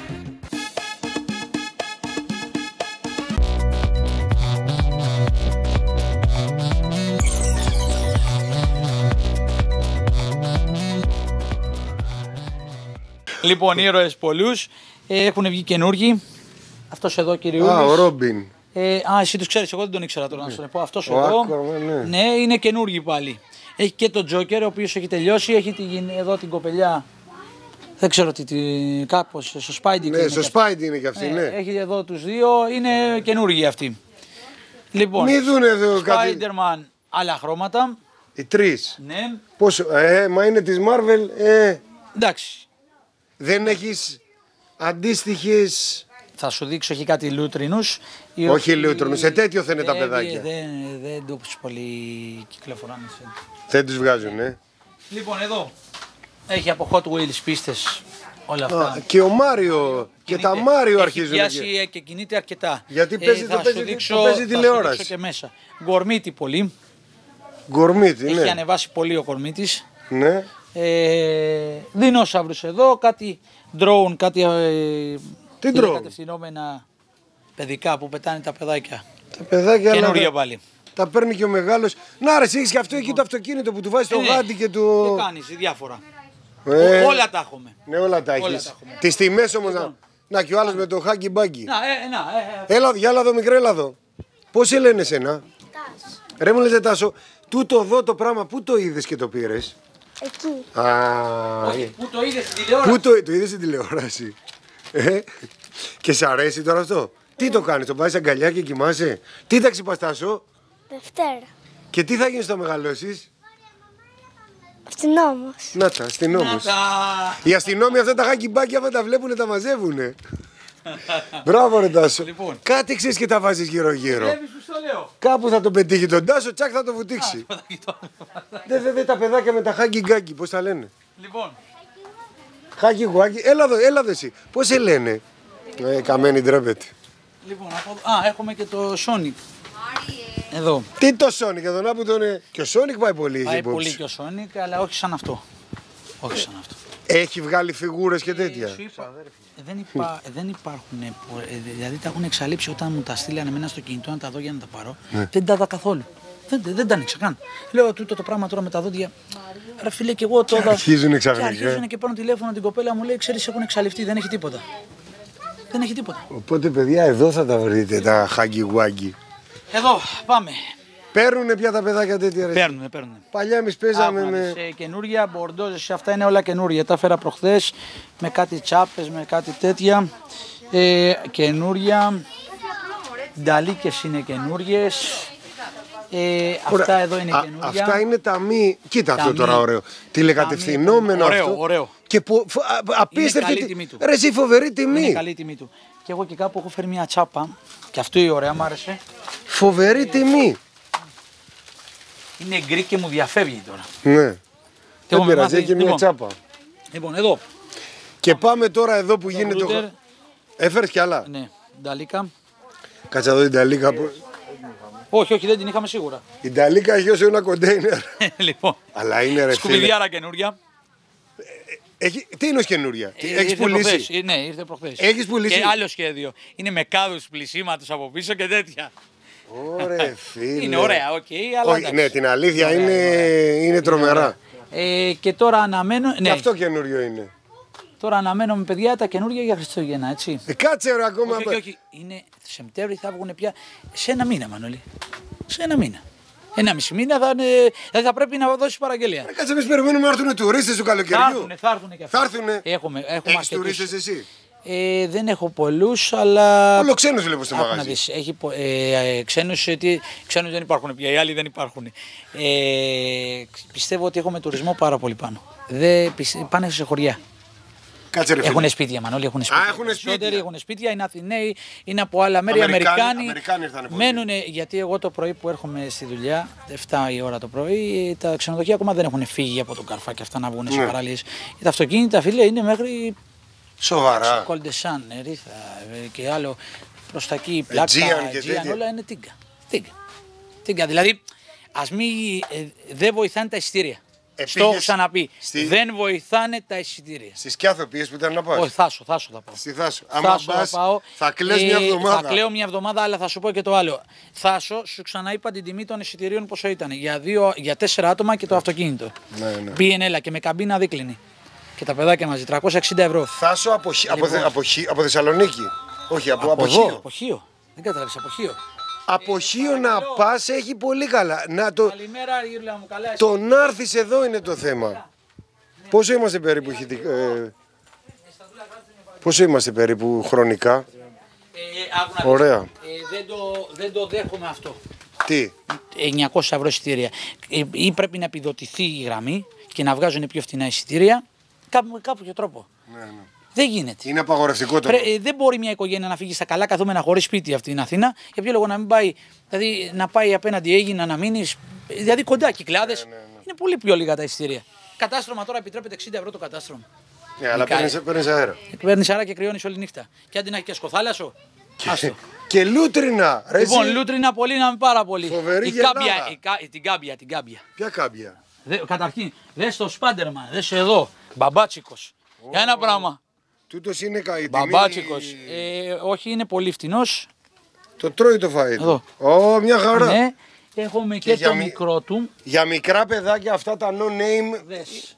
Λοιπόν, ήρωες πολλούς. Έχουν βγει καινούργοι. Αυτός εδώ, κυριούλης. Α, ο Ρόμπιν. Εσύ τους ξέρεις, εγώ δεν τον ήξερα τώρα να σου πω. Αυτός Ο εδώ. Aquaman, ναι. Ναι, είναι καινούργοι πάλι. Έχει και τον Τζόκερ, ο οποίος έχει τελειώσει. Έχει εδώ την κοπελιά. Δεν ξέρω τι. Κάπως στο Spidey. Ναι, στο Spidey είναι και αυτή, ναι. Έχει εδώ τους δύο. Είναι καινούργοι αυτοί. Λοιπόν, Μη δούνε εδώ κάτι. Spider-Man, άλλα χρώματα. Οι τρεις. Ναι. Πόσο, μα είναι της Marvel, Εντάξει. δεν έχεις αντίστοιχες. Θα σου δείξω, έχει κάτι λούτρινους. Όχι λούτρινους, σε τέτοιο θα είναι τα παιδάκια. Δεν τους πολύ κυκλοφοράνε. Δεν τους βγάζουν, Λοιπόν, εδώ έχει από Hot Wheels πίστες όλα αυτά. Και ο Μάριο, και τα Μάριο αρχίζουν. Έχει πιάσει και κινείται αρκετά. Γιατί παίζει, θα το σου δείξω, παίζει τηλεόραση. Θα σου δείξω και μέσα. Γκορμίτη πολύ. Γκορμίτη, ναι. Έχει ανεβάσει πολύ ο κορμίτης. Ναι. Δεινόσαυρους εδώ, κάτι drone, κάτι κατευθυνόμενα παιδικά που πετάνε τα παιδάκια. Τα παιδάκια, καινούργια πάλι. Τα παίρνει και ο μεγάλος. Να ρε, έχεις και αυτό εκεί το αυτοκίνητο που του βάζει το γάντι και του. Τι κάνεις, διάφορα. Ε, Όλα τα έχουμε. Ναι, όλα τα έχεις. Τις τιμές όμως να και ο άλλος με το χάκι μπάκι. Έλα, για έλα εδώ, μικρέ, έλα εδώ. Πώς σε λένε εσένα? Ρε μου λες Τάσο, τούτο εδώ το πράγμα πού το είδες και το πήρες? Εκεί. Όχι, πού το είδες στην τηλεόραση? Πού το είδες στην τηλεόραση? Και σ' αρέσει τώρα αυτό? Τι το κάνεις, το βάζεις αγκαλιά και κοιμάσαι? Τι τάξη πας Τάσο? Δευτέρα. Και τι θα γίνεις όταν μεγαλώσεις? Αστυνόμος. Να τα, αστυνόμος. Οι αστυνόμοι αυτά τα χάκι-μπάκια αυτά τα βλέπουνε, τα μαζεύουνε. Μπράβο ρε Τάσο. Λοιπόν. Κάτι ξέρεις και τα βάζεις γύρω-γύρω. Κάπου θα το πετύχει τον Τάσο, τσακ θα το βουτήξει. Δεν τα παιδάκια με τα χάκι-γκάκι, πώς τα λένε? Λοιπόν. Χάκι-γκάκι, έλα εδώ εσύ. Πώς σε λένε? Καμένη ντρέπεται. Λοιπόν, έχουμε και το Sonic. Εδώ. Τι το Sonic, εδώ να που τον. Και ο Sonic πάει πολύ. Πάει πολύ και ο Sonic, αλλά όχι σαν αυτό. Όχι σαν αυτό. Έχει βγάλει φιγούρες και τέτοια. Σου είπα, δεν υπάρχουν. Δηλαδή τα έχουν εξαλείψει όταν μου τα στείλανε εμένα στο κινητό να τα δω για να τα πάρω. Δεν τα είδα καθόλου. Δεν τα άνοιξα καν. Λέω τούτο το πράγμα τώρα με τα δόντια. Ρε φίλε, και εγώ τώρα. Αρχίζουν ξαφνικά. Και αρχίζουν και παίρνω τηλέφωνο την κοπέλα μου λέει: ξέρεις, έχουν εξαλειφθεί, δεν έχει τίποτα. Δεν έχει τίποτα. Οπότε, παιδιά, εδώ θα τα βρείτε τα χάκι-γουάκι. Εδώ, πάμε. Παίρνουνε πια τα παιδάκια τέτοια ρε? Παίρνουνε. Παλιά εμείς παίζαμε με. Καινούρια, μπορντόζες, αυτά είναι όλα καινούρια. Τα έφερα προχθές με κάτι τσάπες, με κάτι τέτοια. Καινούρια. Νταλίκες είναι καινούριες. Αυτά εδώ είναι καινούρια. Αυτά είναι τα μη. Κοίτα αυτό τώρα ωραίο. Τηλεκατευθυνόμενο αυτό. Ωραίο. Και απίστευτη. Ρε, εσύ φοβερή τιμή. Είναι καλή τιμή του. Και εγώ και κάπου έχω φέρει μια τσάπα. Και αυτό η ωραία, μ' άρεσε. Φοβερή τιμή. Είναι γκρι και μου διαφεύγει τώρα. Ναι. Δεν πειράζει, έχει μια λοιπόν, τσάπα. Λοιπόν, εδώ. Και πάμε τώρα εδώ που γίνεται. ρούτερ. Έφερες κι άλλα. Ναι, νταλίκα. Κάτσε εδώ την Ταλίκα. Όχι, όχι, δεν την είχαμε σίγουρα. Η Ταλίκα έχει ως ένα κοντέινερ. Λοιπόν, Αλλά είναι ρε φίλε. σκουπιδιάρα καινούρια. Τι είναι ως καινούρια, έχεις Ήρθε πουλήσει. προχθές. Ναι, ήρθε προχθές. Έχεις πουλήσει. Και άλλο σχέδιο. Είναι με κάδους πλησίματος από πίσω και τέτοια. Ωραία φίλε. Είναι ωραία, οκ, αλλά Όχι, εντάξει. ναι, την αλήθεια Ωραία, είναι τρομερά. Και τώρα αναμένω. Και Ναι, αυτό καινούριο είναι. τώρα αναμένω με παιδιά τα καινούργια για Χριστούγεννα, έτσι. Κάτσε ρε ακόμα. Όχι, όχι, όχι. Είναι Σεπτέμβρη, θα βγουν πια σε ένα μήνα, Μανώλη. Σε ένα μήνα. 1,5 μήνα θα πρέπει να δώσει παραγγελία. Κάτσε, εμείς περιμένουμε να έρθουν οι τουρίστες του καλοκαιριού. Θα έρθουν και αυτοί. Θα έρθουνε. Έχουμε Έχεις αρκετούς. τουρίστες εσύ. Δεν έχω πολλούς, αλλά. Όλο ξένους βλέπω στο Άκου να μαγαζί. δεις, έχει ξένους δεν υπάρχουν πια, οι άλλοι δεν υπάρχουν. Πιστεύω ότι έχουμε τουρισμό πάρα πολύ πάνω. Πάνε σε χωριά. Κάτσε ρε φίλε. Έχουν σπίτια, Μανώλη, έχουν σπίτια. έχουν σπίτια. Περισσότεροι έχουν σπίτια, είναι Αθηναίοι, είναι από άλλα μέρη. Αμερικάνοι ήρθανε πολύ. Μένουν, γιατί εγώ το πρωί που έρχομαι στη δουλειά, 7 η ώρα το πρωί, τα ξενοδοχεία ακόμα δεν έχουν φύγει από τον Καρφά και αυτά να βγουν σε παραλίες. Τα αυτοκίνητα, φίλε, είναι μέχρι. Σοβαρά. Κολντεσάν, Ρίθα και άλλο προς τα εκεί, πλάκα, Aegean και τέτοια. όλα είναι τίγκα. Δηλαδή, ας μην, δεν βοηθάνε τα εισιτήρια. Στο ξαναπεί, δεν βοηθάνε τα εισιτήρια. Στη Σκιάθο πήγες που ήταν να πας. Όχι, Θάσο θα πάω. Στη Θάσο. Άμα πας, θα κλαις μια εβδομάδα. Θα κλαίω μια εβδομάδα, αλλά θα σου πω και το άλλο. Θάσο, σου ξαναείπα την τιμή των εισιτηρίων πόσο ήταν. Για 4 άτομα και το αυτοκίνητο. Ναι. Πήγαινε έλα και με καμπίνα δίκλινη. Και τα παιδάκια μαζί, 360 ευρώ. Θάσο από Θεσσαλονίκη. Όχι, από εδώ, Χίο. από Χίο. Δεν κατάλαβες, από Χίο. Από Χίο να πας έχει πολύ καλά. Καλημέρα, Γιούλα μου, καλά. Το να έρθεις εδώ είναι το θέμα. Πόσο είμαστε περίπου, πόσο είμαστε περίπου χρονικά. Ωραία. Δεν το δέχομαι αυτό. Τι. 900 ευρώ εισιτήρια. Ή πρέπει να επιδοτηθεί η γραμμή και να βγάζουν πιο φθηνά εισιτήρια. Με κάποιο τρόπο. Ναι. Δεν γίνεται. Είναι απαγορευτικό το. Δεν μπορεί μια οικογένεια να φύγει στα καλά καθόμενα χωρίς σπίτι αυτή την Αθήνα. Για ποιο λόγο να μην πάει, δηλαδή να πάει απέναντι Αίγινα να μείνει, δηλαδή κοντά Κυκλάδες. Ναι. Είναι πολύ πιο λίγα τα εισιτήρια. Κατάστρωμα τώρα επιτρέπεται 60 ευρώ το κατάστρωμα. Ναι, αλλά παίρνεις αέρα. Παίρνεις αέρα και κρυώνεις όλη νύχτα. Και αντί να έχει και σκοθάλασσο. Και λούτρινα. Λοιπόν, λούτρινα πολύ να μην πάρα πολύ. Φοβερή Την κάμπια. Ποια κάμπια. Καταρχήν, δες το Σπάντερμαν, δες εδώ. Μπαμπάτσικος. Για ένα πράγμα. Τούτος είναι καητή. Μπαμπάτσικος. Όχι, είναι πολύ φτηνός. Το τρώει το φαΐ του. Μια χαρά. Ναι. Έχουμε και το μικρό του. Για μικρά παιδάκια αυτά τα no name. Δες.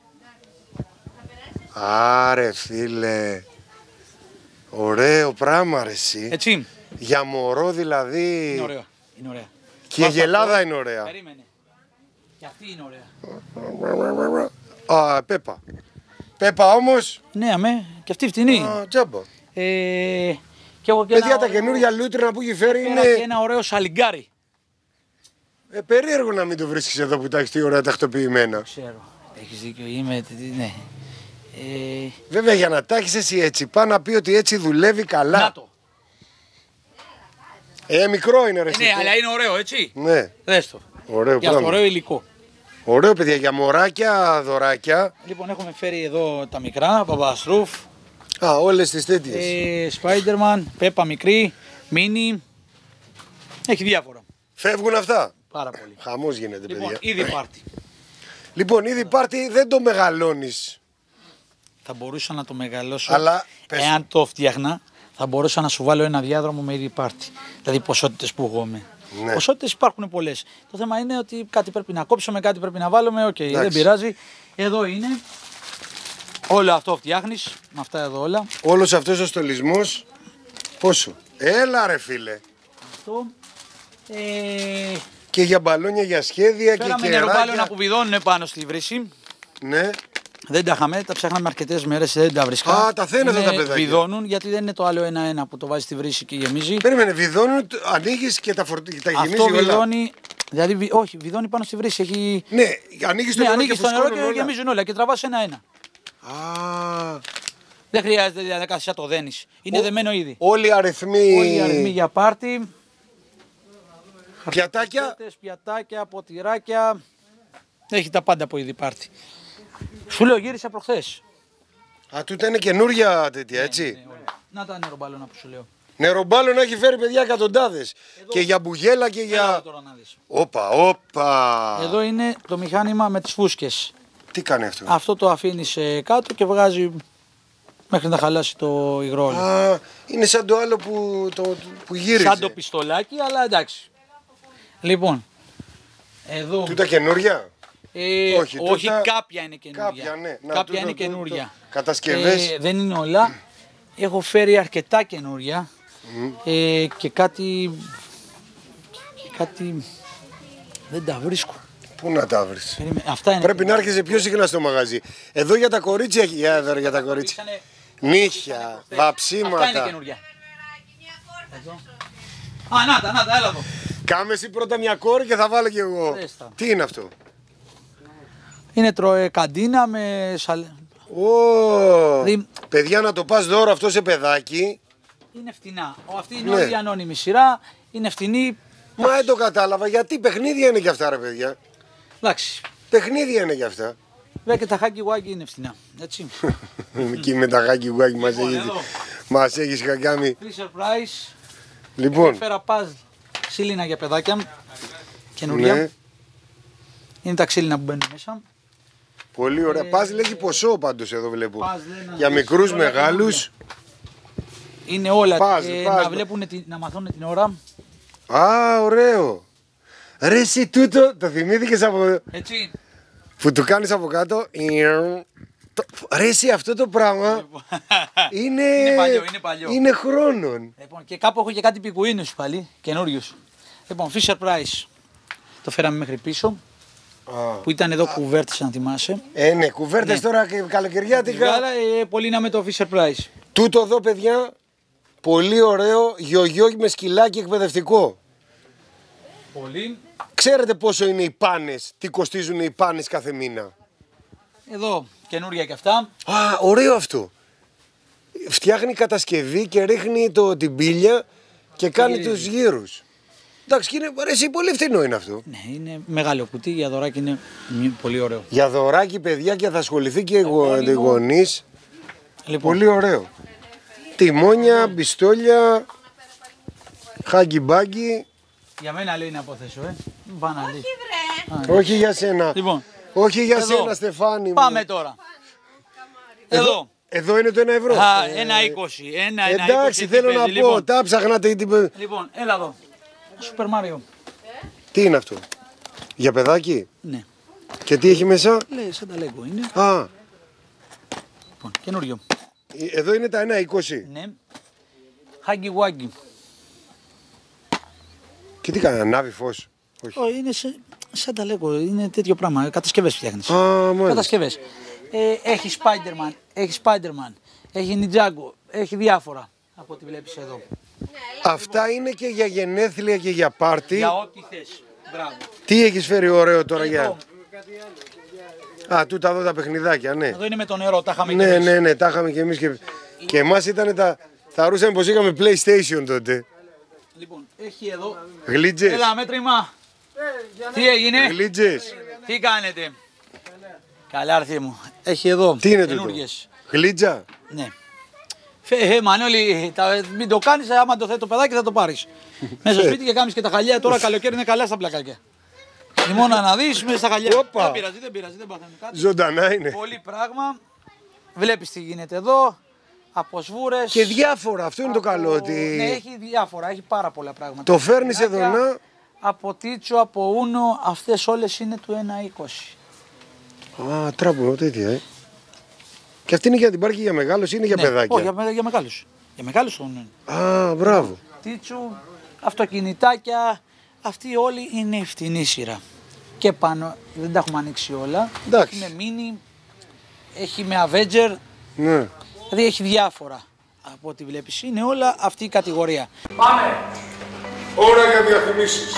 Άρε φίλε. Ωραίο πράγμα ρε εσύ. Έτσι. Για μωρό δηλαδή. Είναι ωραίο. Είναι ωραία. Και η γελάδα είναι ωραία. Περίμενε. Και αυτή είναι ωραία. Πέπα. Πέπα όμως. Ναι, αμέ. Και αυτή φτηνή. Τζάμπα. Και εγώ και παιδιά, τα καινούργια λούτρινα που έχει φέρει είναι. Και ένα ωραίο σαλιγκάρι. Περίεργο να μην το βρίσκεις εδώ που τα έχεις τι ωραία τακτοποιημένα. Ξέρω. Έχεις δίκιο. Είμαι. Ναι. Βέβαια για να τα έχεις εσύ έτσι, πάει να πει ότι έτσι δουλεύει καλά. Να το. Μικρό είναι ρε. Ναι, αλλά είναι ωραίο, έτσι. Ναι. Δες το. Ωραίο για πράγμα. ωραίο υλικό. Ωραίο παιδιά, για μωράκια, δωράκια. Λοιπόν, έχουμε φέρει εδώ τα μικρά, Παπαστρούφ. Όλες τις τέτοιες. Spider-Man, Πέπα μικρή, Μίνι. Έχει διάφορα. Φεύγουν αυτά. Πάρα πολύ. Χαμός γίνεται Λοιπόν, παιδιά. ήδη πάρτι. Λοιπόν, ήδη πάρτι δεν το μεγαλώνεις. Θα μπορούσα να το μεγαλώσω. Αλλά εάν το φτιάχνα, θα μπορούσα να σου βάλω ένα διάδρομο με ήδη πάρτι. Δηλαδή ποσότητες που εγώ είμαι. Ναι. Ποσότητες υπάρχουν πολλές. Το θέμα είναι ότι κάτι πρέπει να κόψουμε, κάτι πρέπει να βάλουμε. Οκ, δεν πειράζει. Εδώ είναι. Όλο αυτό φτιάχνεις. Με αυτά εδώ όλα. Όλος αυτός ο στολισμός. Πόσο. Έλα ρε φίλε. Αυτό. Και για μπαλόνια, για σχέδια και κεράκια. Φέραμε νεροπάλωνα που βιδώνουν πάνω στη βρύση. Ναι. Δεν τα είχαμε, τα ψάχναμε αρκετές μέρες, δεν τα βρίσκα. Τα θένε τα παιδάκια. Βιδώνουν, γιατί δεν είναι το άλλο ένα-ένα που το βάζει στη βρύση και γεμίζει. Περίμενε, βιδώνουν, ανοίγεις και τα γεμίζει όλα. Αυτό βιδώνει, δηλαδή όχι, βιδώνει πάνω στη βρύση. Έχει... Ναι, ανοίγεις το νερό, και, νερό και γεμίζουν όλα και τραβάς ένα-ένα. Δεν χρειάζεται δηλαδή να κάθεσαι να το δένεις. Είναι δεμένο ήδη. Όλοι οι αριθμοί. Όλοι οι αριθμοί για πάρτι. Πιατάκια. Πιατάκια, ποτηράκια. Έχει τα πάντα από είδη πάρτι. Σου λέω γύρισα προχθές. Α, τούτα είναι καινούρια τέτοια, έτσι. Ναι, να τα νερομπάλωνα που σου λέω. Νερομπάλων έχει φέρει παιδιά εκατοντάδες. Και για μπουγέλα και για. Τώρα να δεις. Όπα. Εδώ είναι το μηχάνημα με τις φούσκες. Τι κάνει αυτό? Αυτό το αφήνεις κάτω και βγάζει μέχρι να χαλάσει το υγρό. Α, είναι σαν το άλλο που γύριζε. Σαν το πιστολάκι, αλλά εντάξει. Λοιπόν, εδώ. Τούτα καινούρια. Όχι, κάποια είναι καινούρια. Κάποια, ναι. Κάποια είναι καινούρια. Κατασκευές. Δεν είναι όλα. Έχω φέρει αρκετά καινούρια και κάτι δεν τα βρίσκω. Πού να τα βρεις? Αυτά είναι. Πρέπει να έρχεσαι πιο συχνά στο μαγαζί. Εδώ για τα κορίτσια έχει. Για τα κορίτσια. Νύχια, βαψίματα. Αυτά είναι καινούρια. Εδώ. Α, να τα, έλα εδώ. Κάμε εσύ πρώτα μια κόρη και θα βάλω κι εγώ. Τι είναι αυτό? Είναι καντίνα με παιδιά, να το πας δώρο αυτό σε παιδάκι. Είναι φτηνά. Αυτή είναι όλη η ανώνυμη σειρά. Είναι φτηνή. Μα δεν το κατάλαβα. Γιατί παιχνίδια είναι κι αυτά, ρε παιδιά. Εντάξει. Παιχνίδια είναι κι αυτά. Βέβαια και τα χάκι γουάκι είναι φτηνά. Έτσι. Εκεί με τα χάκι γουάκι μας έχεις χακάμει. Fisher Price. Λοιπόν. Έφερα puzzle ξύλινα για παιδάκια. Καινούρια. Ναι. Είναι τα ξύλινα που μπαίνουν μέσα. Πολύ ωραία. Puzzle έχει ποσό πάντως εδώ βλέπω. Για μικρούς, μεγάλους. Είναι όλα. Να βλέπουν, να μαθαίνουν την ώρα. Α, ωραίο. Ρε εσύ τούτο, το θυμήθηκες από... Έτσι. Που του κάνεις από κάτω. Ρε εσύ αυτό το πράγμα είναι παλιό. Είναι χρόνων. Λοιπόν, και κάπου έχω και κάτι πικουίνους πάλι, καινούριους. Λοιπόν, Fisher Price. Το φέραμε μέχρι πίσω. Που ήταν εδώ κουβέρτες, αν θυμάσαι. Ναι, κουβέρτες τώρα και καλοκαιριάτικα. Πολύ να με το Fisher Price. Τούτο εδώ, παιδιά, πολύ ωραίο γιογιό με σκυλάκι εκπαιδευτικό. Πολύ. Ξέρετε πόσο είναι οι πάνες, τι κοστίζουν οι πάνες κάθε μήνα? Εδώ, καινούρια και αυτά. Α, ωραίο αυτό. Φτιάχνει κατασκευή και ρίχνει την πύλια και κάνει τους γύρους. Εντάξει, και είναι πολύ φθηνό είναι αυτό. Ναι, είναι μεγάλο κουτί, για δωράκι είναι πολύ ωραίο. Για δωράκι, παιδιά, και θα ασχοληθεί και οι γονείς. Λοιπόν. Πολύ ωραίο. Τιμόνια, μπιστόλια, χάγκι μπάγκι. Για μένα λέει να αποθέσω, Μην Όχι για σένα. Λοιπόν, όχι για σένα, Στεφάνη μου. Πάμε τώρα. Εδώ. Εδώ είναι το 1 ευρώ. 1,20. Εντάξει, θέλω να πω, τα ψάχνατε. Λοιπόν, έλα εδώ. Super Mario. Τι είναι αυτό? Για παιδάκι? Ναι. Και τι έχει μέσα? Λέει, σαν τα Lego είναι. Α. Λοιπόν, καινούριο. Εδώ είναι τα 1,20. Ναι. Χάγκι γουάγκι. Και τι κάνει, ανάβει φως? Όχι. Είναι σαν τα Lego, είναι τέτοιο πράγμα. Κατασκευές φτιάχνεις. Α, μάλιστα. Κατασκευές. Έχει Spider-Man, έχει Ninjago, έχει διάφορα από ό,τι βλέπεις εδώ. Αυτά είναι και για γενέθλια και για πάρτι. Για ό,τι θες. Μπράβο. Τι έχεις φέρει ωραίο τώρα για... Α, τούτα εδώ τα παιχνιδάκια, ναι. Εδώ είναι με το νερό, τα είχαμε και εμείς. Ναι, τα είχαμε και εμείς και εμάς ήταν τα... Θαρούσαμε πως είχαμε PlayStation τότε. Λοιπόν, έχει εδώ... Γλίτζες. Έλα, μέτρημα. Τι έγινε? Γλίτζες. Τι κάνετε? Καλά, άρθιε μου. Έχει εδώ. Τι είναι τούτο? Γλίτζα. Ναι. Μανώλη, μην το κάνεις, άμα το θέτει το παιδάκι θα το πάρεις. Μέσα στο σπίτι και κάνεις και τα χαλιά, τώρα καλοκαίρι είναι καλά στα πλακάκια. Χειμώνα να δεις, μέσα στα χαλιά. Δεν πειράζει, δεν πάθαμε κάτι. Ζωντανά είναι. Πολύ πράγμα. Βλέπεις τι γίνεται εδώ. Από σβούρες. Και διάφορα, αυτό είναι το καλό. Ότι... Ναι, έχει διάφορα, έχει πάρα πολλά πράγματα. Το φέρνεις εδώ να... Από τίτσο, από ούνο, αυτές όλες είναι του 1,20. Α, τράπο, τέτοια, Και αυτή είναι για την πάρκη για μεγάλους ή είναι για παιδάκια? Όχι, για μεγάλους. Για μεγάλους είναι. Α, μπράβο. Τίτσου, αυτοκινητάκια, αυτοί όλοι είναι φτηνή σειρά. Και πάνω, δεν τα έχουμε ανοίξει όλα. Εντάξει. Έχει με mini, έχει με Avenger. Ναι. Δηλαδή έχει διάφορα από ό,τι βλέπεις. Είναι όλα αυτή η κατηγορία. Πάμε! Ώρα για διαφημίσεις.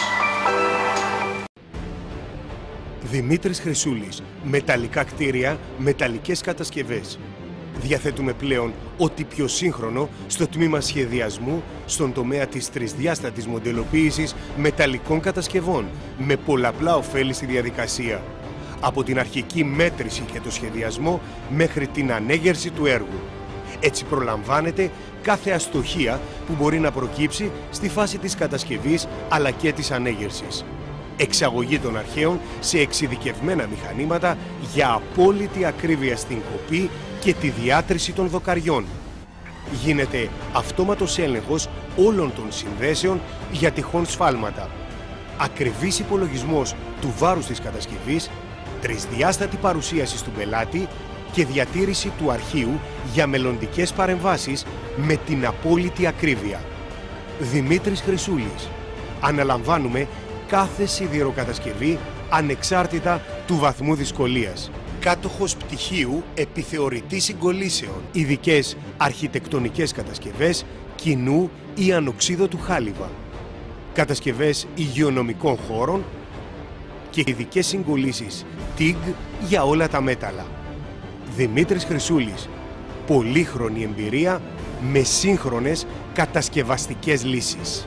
Δημήτρης Χρυσούλης. Μεταλλικά κτίρια, μεταλλικές κατασκευές. Διαθέτουμε πλέον ό,τι πιο σύγχρονο στο τμήμα σχεδιασμού στον τομέα της τρισδιάστατης μοντελοποίησης μεταλλικών κατασκευών με πολλαπλά ωφέλη στη διαδικασία. Από την αρχική μέτρηση και το σχεδιασμό μέχρι την ανέγερση του έργου. Έτσι προλαμβάνεται κάθε αστοχία που μπορεί να προκύψει στη φάση της κατασκευής αλλά και της ανέγερσης. Εξαγωγή των αρχαίων σε εξειδικευμένα μηχανήματα για απόλυτη ακρίβεια στην κοπή και τη διάτρηση των δοκαριών. Γίνεται αυτόματος έλεγχος όλων των συνδέσεων για τυχόν σφάλματα. Ακριβής υπολογισμός του βάρους της κατασκευής, τρισδιάστατη παρουσίαση του πελάτη και διατήρηση του αρχείου για μελλοντικές παρεμβάσεις με την απόλυτη ακρίβεια. Δημήτρης Χρυσούλης. Αναλαμβάνουμε κάθε σιδηροκατασκευή ανεξάρτητα του βαθμού δυσκολίας. Κάτοχος πτυχίου επιθεωρητής συγκολήσεων. Ειδικές αρχιτεκτονικές κατασκευές κοινού ή ανοξίδωτου χάλιβα. Κατασκευές υγειονομικών χώρων και ειδικές συγκολήσεις TIG για όλα τα μέταλλα. Δημήτρης Χρυσούλης. Πολύχρονη εμπειρία με σύγχρονες κατασκευαστικές λύσεις.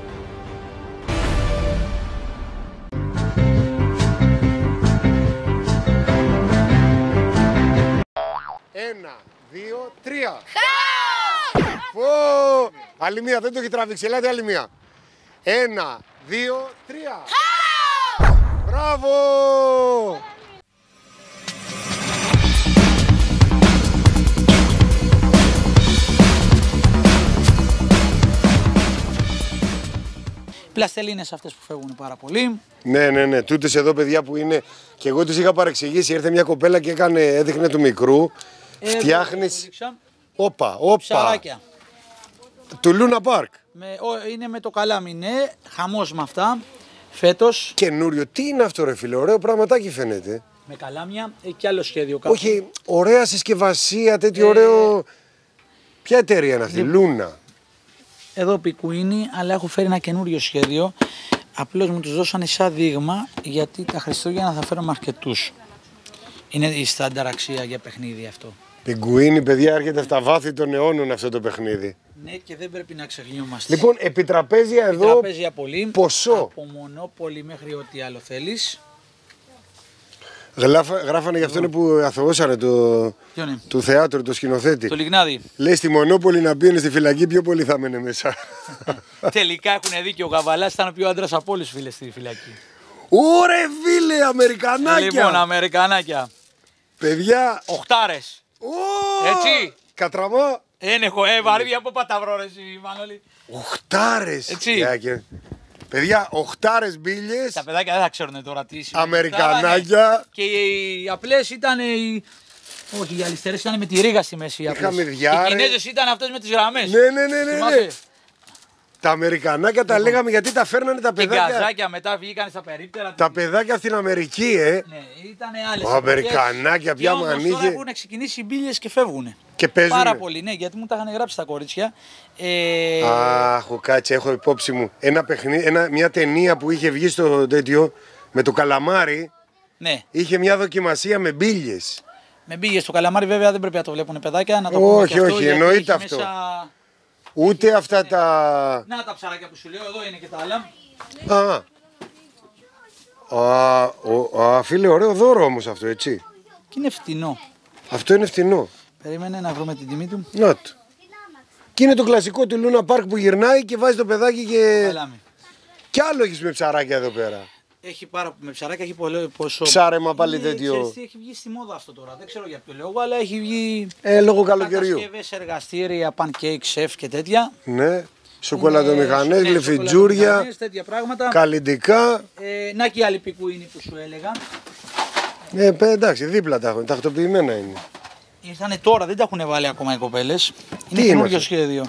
Ένα, δύο, τρία. Χάος! Άλλη μία, δεν το έχει τραβήξει. Ελάτε άλλη μία. Ένα, δύο, τρία. Χάος! Μπράβο! Πλαστελίνες αυτές που φεύγουν πάρα πολύ. Ναι. Τούτες εδώ παιδιά που είναι. Και εγώ τους είχα παρεξηγήσει. Ήρθε μια κοπέλα και έδειχνε του μικρού. Φτιάχνεις. Όπα. Ψαράκια. Του Λούνα Πάρκ. Είναι με το καλάμι, ναι. Χαμός με αυτά. Φέτος. Καινούριο. Τι είναι αυτό ρε φίλε, ωραίο πραγματάκι φαίνεται. Με καλάμια. Έχει και άλλο σχέδιο κάπου. Όχι, ωραία συσκευασία, τέτοιο ωραίο. Ποια εταιρεία είναι αυτή, Λούνα. Εδώ πικουίνι, αλλά έχω φέρει ένα καινούριο σχέδιο. Απλώς μου τους δώσανε σαν δείγμα, γιατί τα Χριστούγεννα θα φέρουμε αρκετούς. Είναι η στάνταρ αξία για παιχνίδι αυτό. Πιγκουίνι, παιδιά, έρχεται στα βάθη των αιώνων αυτό το παιχνίδι. Ναι, και δεν πρέπει να ξεχνιόμαστε. Λοιπόν, επιτραπέζια εδώ. Επιτραπέζια πολύ. Ποσό. Από μονόπολη μέχρι ό,τι άλλο θέλεις. Γράφανε για αυτόν που αθωώσανε του θεάτρου, το σκηνοθέτη. Το Λιγνάδι. Λέει στη Μονόπολη να μπαίνει στη φυλακή, πιο πολύ θα μένε μέσα. Τελικά έχουν δίκιο. Ο Γαβαλάς ήταν ο πιο άντρας από όλους φίλες στη φυλακή. Ωρε φίλε, Αμερικανάκια! Λοιπόν, Αμερικανάκια. Παιδιά. Οχτάρες. Έτσι. Κατραμά. Ένεχο, βαρύδι από παταυρό ρε εσύ, Μανώλη. Οχτάρες. Έτσι. Παιδιά, οχτάρες μπίλιες. Τα παιδάκια δεν θα ξέρουν τώρα τι σημαίνει. Αμερικανάκια. Και οι απλές ήταν όχι, οι αριστερές ήταν με τη ρίγα στη μέση. Είχαμε Οι διάρρες. Κινέζες ήταν αυτές με τις γραμμές. Ναι. Τα Αμερικανάκια τα λέγαμε γιατί τα φέρνανε τα παιδάκια. Και γκαζάκια μετά βγήκαν στα περίπτερα. Τα παιδάκια στην Αμερική, Ναι, ήταν άλλες. Αμερικανάκια πια μου ανοίγει. Τώρα έχουν ξεκινήσει οι μπίλιες και φεύγουν. Και παίζουν. Πάρα πολύ, ναι, γιατί μου τα είχαν γράψει τα κορίτσια. Αχ, κάτσε, έχω υπόψη μου. Μια ταινία που είχε βγει στο τέτοιο με το καλαμάρι. Ναι. Είχε μια δοκιμασία με μπίλιες. Με μπίλιες στο καλαμάρι, βέβαια δεν πρέπει να το βλέπουν παιδάκια. Να το πούμε όχι, αυτό, όχι, εννοείται αυτό. Μέσα... Ούτε αυτά τα. Να τα ψαράκια που σου λέω, εδώ είναι και τα άλλα. Φίλε, ωραίο δώρο όμως αυτό, έτσι. Και είναι φτηνό. Αυτό είναι φτηνό. Περίμενε να βρούμε την τιμή του. Να το. Και είναι το κλασικό του Λούνα Πάρκ που γυρνάει και βάζει το παιδάκι και. Καλάμι. Κι άλλο έχεις με ψαράκια εδώ πέρα. Έχει με ψαράκια, έχει ποσό. Ψάρεμα πάλι τέτοιο. Ξέρεις τι, έχει βγει στη μόδα αυτό τώρα. Δεν ξέρω για ποιο λόγο, αλλά έχει βγει. Λόγω καλοκαιριού. Κατασκευές, εργαστήρια, pancake, chef και τέτοια. Ναι. Σοκολατομηχανές, γλυφιτζούρια. Τέτοια πράγματα. Καλλιντικά. Να και η άλλη πικουίνη που σου έλεγα. Εντάξει, δίπλα τα έχουν. Τακτοποιημένα είναι. Ήρθανε τώρα, δεν τα έχουν βάλει ακόμα οι κοπέλες. Είναι καινούργιο σχέδιο.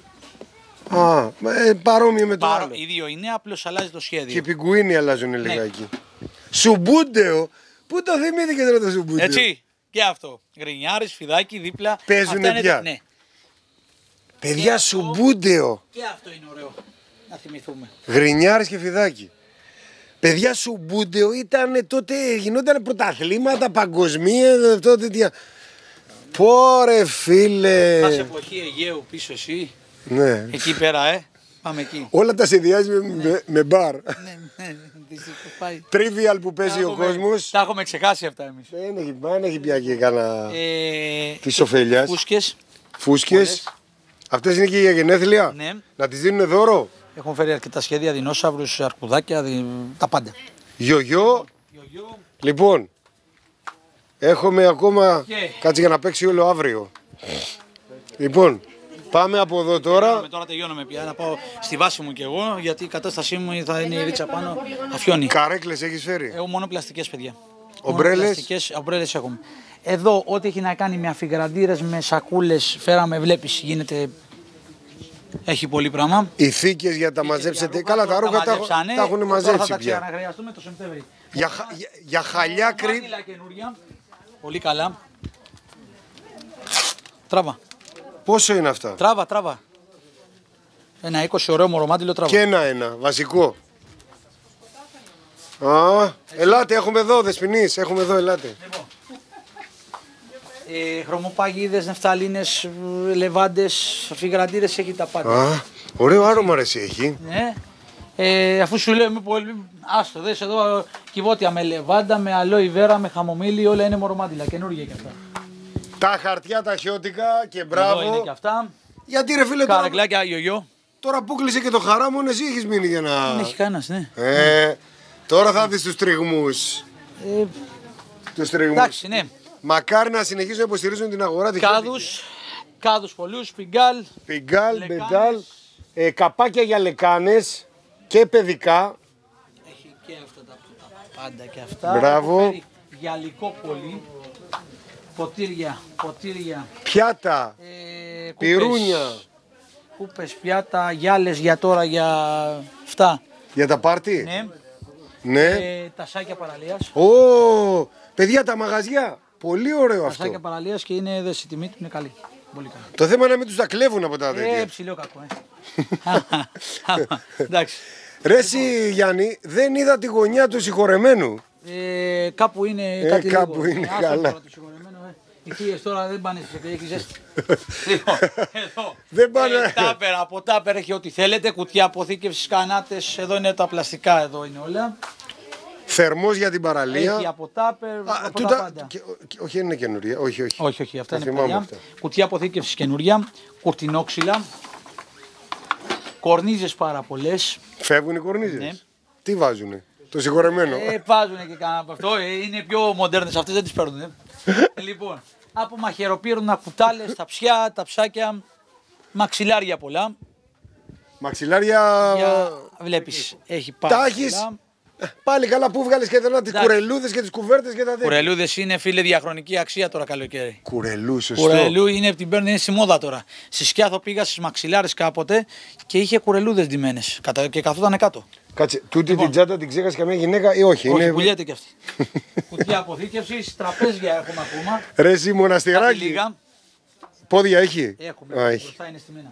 Παρόμοιο με το άλλο. Ίδιο είναι, απλώς αλλάζει το σχέδιο. Και οι πιγκουίνοι αλλάζουν λιγάκι. Σουμπούντεο. Πού το θυμήθηκε τώρα το σουμπούντεο. Έτσι. Και αυτό. Γρινιάρης, φιδάκι, δίπλα. Παίζουνε πια. Ναι. Παιδιά, σουμπούντεο. Και αυτό είναι ωραίο. Να θυμηθούμε. Γρινιάρης και φιδάκι. Παιδιά, σουμπούντεο ήταν τότε, γινόταν πρωταθλήματα παγκοσμία, αυτό τέτοια. Πόρε φίλε. Πας εποχή Αιγαίου πίσω εσύ. Ναι. Εκεί πέρα, πάμε εκεί. Όλα τα συνδυάζει με μπαρ. Ναι, δυστυχώς πάει. Τρίβιαλ που παίζει ο κόσμος. Τα έχουμε ξεχάσει αυτά εμείς. Δεν έχει πια και κανένα της Φούσκες. ωφέλιας. Φούσκες. Αυτές είναι και για γενέθλια. Ναι. Να τις δίνουν δώρο. Έχουν φέρει αρκετά σχέδια, δεινόσαυρους, αρκουδάκια, τα πάντα. Γιογιό. Λοιπόν, έχουμε ακόμα. Κάτσε για να παίξει όλο αύριο. Λοιπόν, πάμε από εδώ τώρα. Τώρα τελειώνουμε πια. Να πάω στη βάση μου κι εγώ, γιατί η κατάστασή μου θα είναι η ρίτσα πάνω, αφιώνει. Καρέκλες έχεις φέρει. Έχω μόνο πλαστικές, παιδιά. Ομπρέλες. Ομπρέλες έχουμε. Εδώ, ό,τι έχει να κάνει με αφιγραντήρες, με σακούλες, φέραμε, βλέπεις, γίνεται. Έχει πολύ πράγμα. Οι θήκες για τα μαζέψετε. Καλά, τα ρούχα τα έχουν μαζέψει θα πια. τα ξαναχρειαστούμε το Σεπτέμβρη. Για χαλιά Μάντιλα καινούρια. Πολύ καλά. Τράβα. Πόσο είναι αυτά. Τράβα. Ένα 20 ωραίο μορομάντιλο τράβα. Και ένα, βασικό. Ελάτε, έχουμε εδώ, Δεσποινής, έχουμε εδώ, ελάτε. Χρωμοπαγίδες, νεφταλίνες, λεβάντες, αφιγραντήρες, έχει τα πάντα. Ωραίο άρωμα εσύ έχει. Ναι. Αφού σου λέω, είμαι πολύ. Άστο, δες εδώ κυβότια με λεβάντα, με αλόι βέρα, με χαμομήλι, όλα είναι μορομάντιλα, καινούργια και αυτά. Τα χαρτιά τα χιώτικα και μπράβο. Εδώ είναι και αυτά. Γιατί ρε φίλε Καρεκλάκια, γιογιό. Τώρα που κλείσε και το χαράμον, εσύ έχεις μείνει για να. Δεν έχει κανένας, ναι. Τώρα θα δεις τους τριγμούς. Τους τριγμούς. Εντάξει, ναι. Μακάρι να συνεχίσουν να υποστηρίζουν την αγορά της. Κάδους πολλούς, πιγκάλ. Πιγκάλ, μπεντάλ. Καπάκια για λεκάνες και παιδικά. Έχει και αυτά τα πάντα και αυτά. Μπράβο. Γυαλικό πολύ. Ποτήρια. Πιάτα. Πυρούνια. Κούπες, πιάτα, γυάλες για τώρα, για αυτά. Για τα πάρτι. Ναι. Τα σάκια παραλίας. Παιδιά, τα μαγαζιά. Πολύ ωραίο αυτό. Τα σάκια παραλίας και είναι η τιμή του είναι καλή. Πολύ καλή. Το θέμα είναι να μην τους τα κλέβουν από τα τέτοια. Ψηλό κακό, εντάξει. Ρε εσύ Γιάννη, δεν είδα τη γωνιά του συγχωρεμένου. Κάπου είναι κάτι λίγο. Κάπου είναι καλά. Οι θείες τώρα δεν πάνε στις εκκλησίες. Λοιπόν, εδώ. Δεν πάνε. Τάπερ, από τάπερ έχει ό,τι θέλετε. Κουτιά αποθήκευσης, κανάτες. Εδώ είναι τα πλαστικά, εδώ είναι όλα. Θερμός για την παραλία. Έχει από τάπερ, από τα πάντα. Όχι, είναι καινούρια. Όχι, αυτά είναι παλιά. Κουτιά αποθήκευσης καινούρια. Κουρτινόξυλα. Κορνίζες πάρα πολλές. Φεύγουν οι κορνίζες. Ναι. Τι βάζουνε. Το συγχωρεμένο. Βάζουνε και κανένα από αυτό. Είναι πιο μοντέρνες αυτές, δεν τις παίρνουν. Λοιπόν, από μαχαιροπύρουνα, κουτάλες, τα ψιά, τα ψάκια, μαξιλάρια πολλά. Μαξιλάρια. Βλέπεις, έχει πάρα πολλά. Τα έχεις. Πάλι καλά που βγάλες και εδώ τις κουρελούδες και τις κουβέρτες και τα τέτοια. Κουρελούδες είναι φίλε διαχρονική αξία τώρα καλοκαίρι. Κουρελού, σωστό. Κουρελού είναι την παίρνει, είναι στη μόδα τώρα. Στη Σκιάθο πήγα στις μαξιλάρες κάποτε και είχε κουρελούδες ντυμένες και καθόταν κάτω. Κάτσε, τούτη την τσάντα την ξέχασε καμία γυναίκα ή όχι. Όχι, πουλιέται κι αυτή. Κουτιά αποθήκευσης, τραπέζια έχουμε ακόμα. Ρε εσύ μοναστηράκι. Πόδια έχει. Έχουμε, μπροστά είναι στημένα.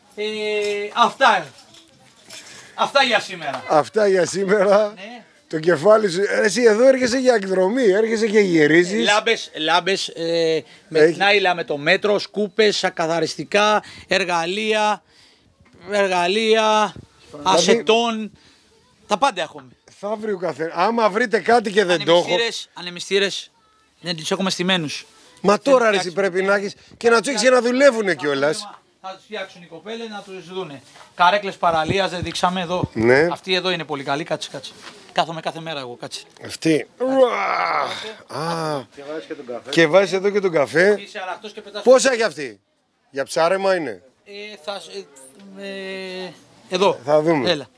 Αυτά για σήμερα. Αυτά για σήμερα. Ναι. Το κεφάλι σου. Εσύ εδώ έρχεσαι για εκδρομή, έρχεσαι και γυρίζεις. Λάμπες, με νάιλα με το μέτρο, σκούπες, ακαθαριστικά, εργαλεία, ασετών. Τα πάντα έχουμε. Θα βρει ο καθένας. Άμα βρείτε κάτι και δεν το έχω. Ανεμιστήρες, δεν τις έχουμε στημένους. Μα τώρα ρε πρέπει να έχεις και να τους έχεις για να δουλεύουν κιόλας. Θα τους φτιάξουν οι κοπέλες να τους δούνε. Καρέκλες παραλίας, δεν δείξαμε εδώ. Ναι. Αυτή εδώ είναι πολύ καλή, κάτσε. Κάθομαι κάθε μέρα εγώ, κάτσε. Αυτή. Και βάζεις εδώ και τον καφέ. Πόσα έχει αυτή. Για ψάρεμα είναι. Εδώ. Θα δούμε. Έλα.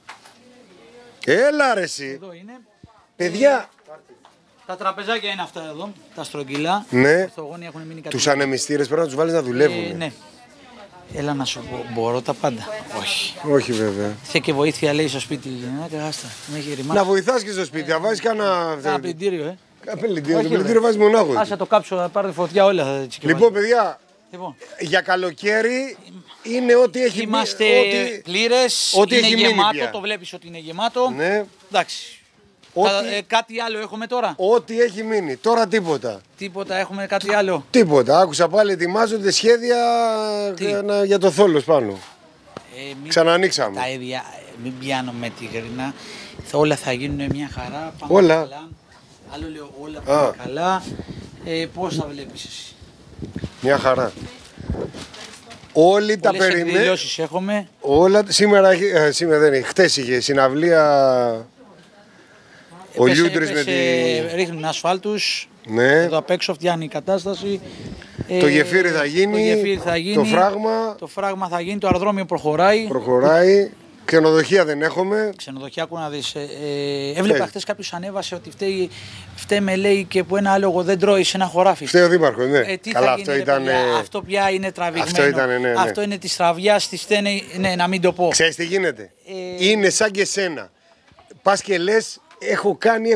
Έλα ρε εσύ. Εδώ είναι. Παιδιά. Τα τραπεζάκια είναι αυτά εδώ, τα στρογγυλά. Ναι. Τους ανεμιστήρες πρέπει να τους βάλεις να δουλεύουν. Ναι. Έλα να σου πω, μπορώ τα πάντα. Όχι. Όχι βέβαια. Θε και βοήθεια λέει στο σπίτι. Να βοηθάς και στο σπίτι, να βάζεις κανένα πλυντήριο, Πλυντήριο, το πλυντήριο βάζεις μονάχος. Άσε το κάψω, να πάρει φωτιά όλα. Λοιπόν παιδιά, για καλοκαίρι είναι ό,τι έχει. Είμαστε πλήρες, είναι γεμάτο, το βλέπεις ότι είναι γεμάτο. Ναι. Εντάξει. Κάτι άλλο έχουμε τώρα. Ό,τι έχει μείνει. Τώρα τίποτα. Τίποτα, έχουμε κάτι άλλο. Τίποτα. Άκουσα πάλι ετοιμάζονται σχέδια για το θόλος πάνω. Ξανανοίξαμε. Τα ίδια, μην πιάνουμε τη γρήνα. Όλα θα γίνουν μια χαρά. Πάμε Όλα. καλά. Άλλο λέω όλα πάνε καλά. Πώς θα βλέπεις εσύ? Μια χαρά. Όλοι τα περιμένουν. Εκδηλώσεις έχουμε. Όλα, σήμερα δεν έχει. Χτες είχε συναυλία. Ο Λιούντρης με τη... Ρίχνουν ασφάλτους. Ναι. Εδώ απ' έξω φτιάχνει η κατάσταση. Το γεφύρι θα γίνει. Το φράγμα. Το φράγμα θα γίνει. Το αεροδρόμιο προχωράει. Προχωράει. Ξενοδοχεία δεν έχουμε. Ξενοδοχεία άκου να δεις. Έβλεπα χθες κάποιος ανέβασε ότι φταίμε λέει και που ένα άλογο δεν τρώει σε ένα χωράφι. Φταίει ο Δήμαρχος, ναι. Τι καλά, θα αυτό γίνει, ήταν. Αυτό πια είναι τραβηγμένο. Αυτό ήταν, ναι. Αυτό είναι της τραβιάς, της φταίνε, ναι, να μην το πω. Ξέρεις τι γίνεται. Είναι σαν και σένα. Πας και λες, έχω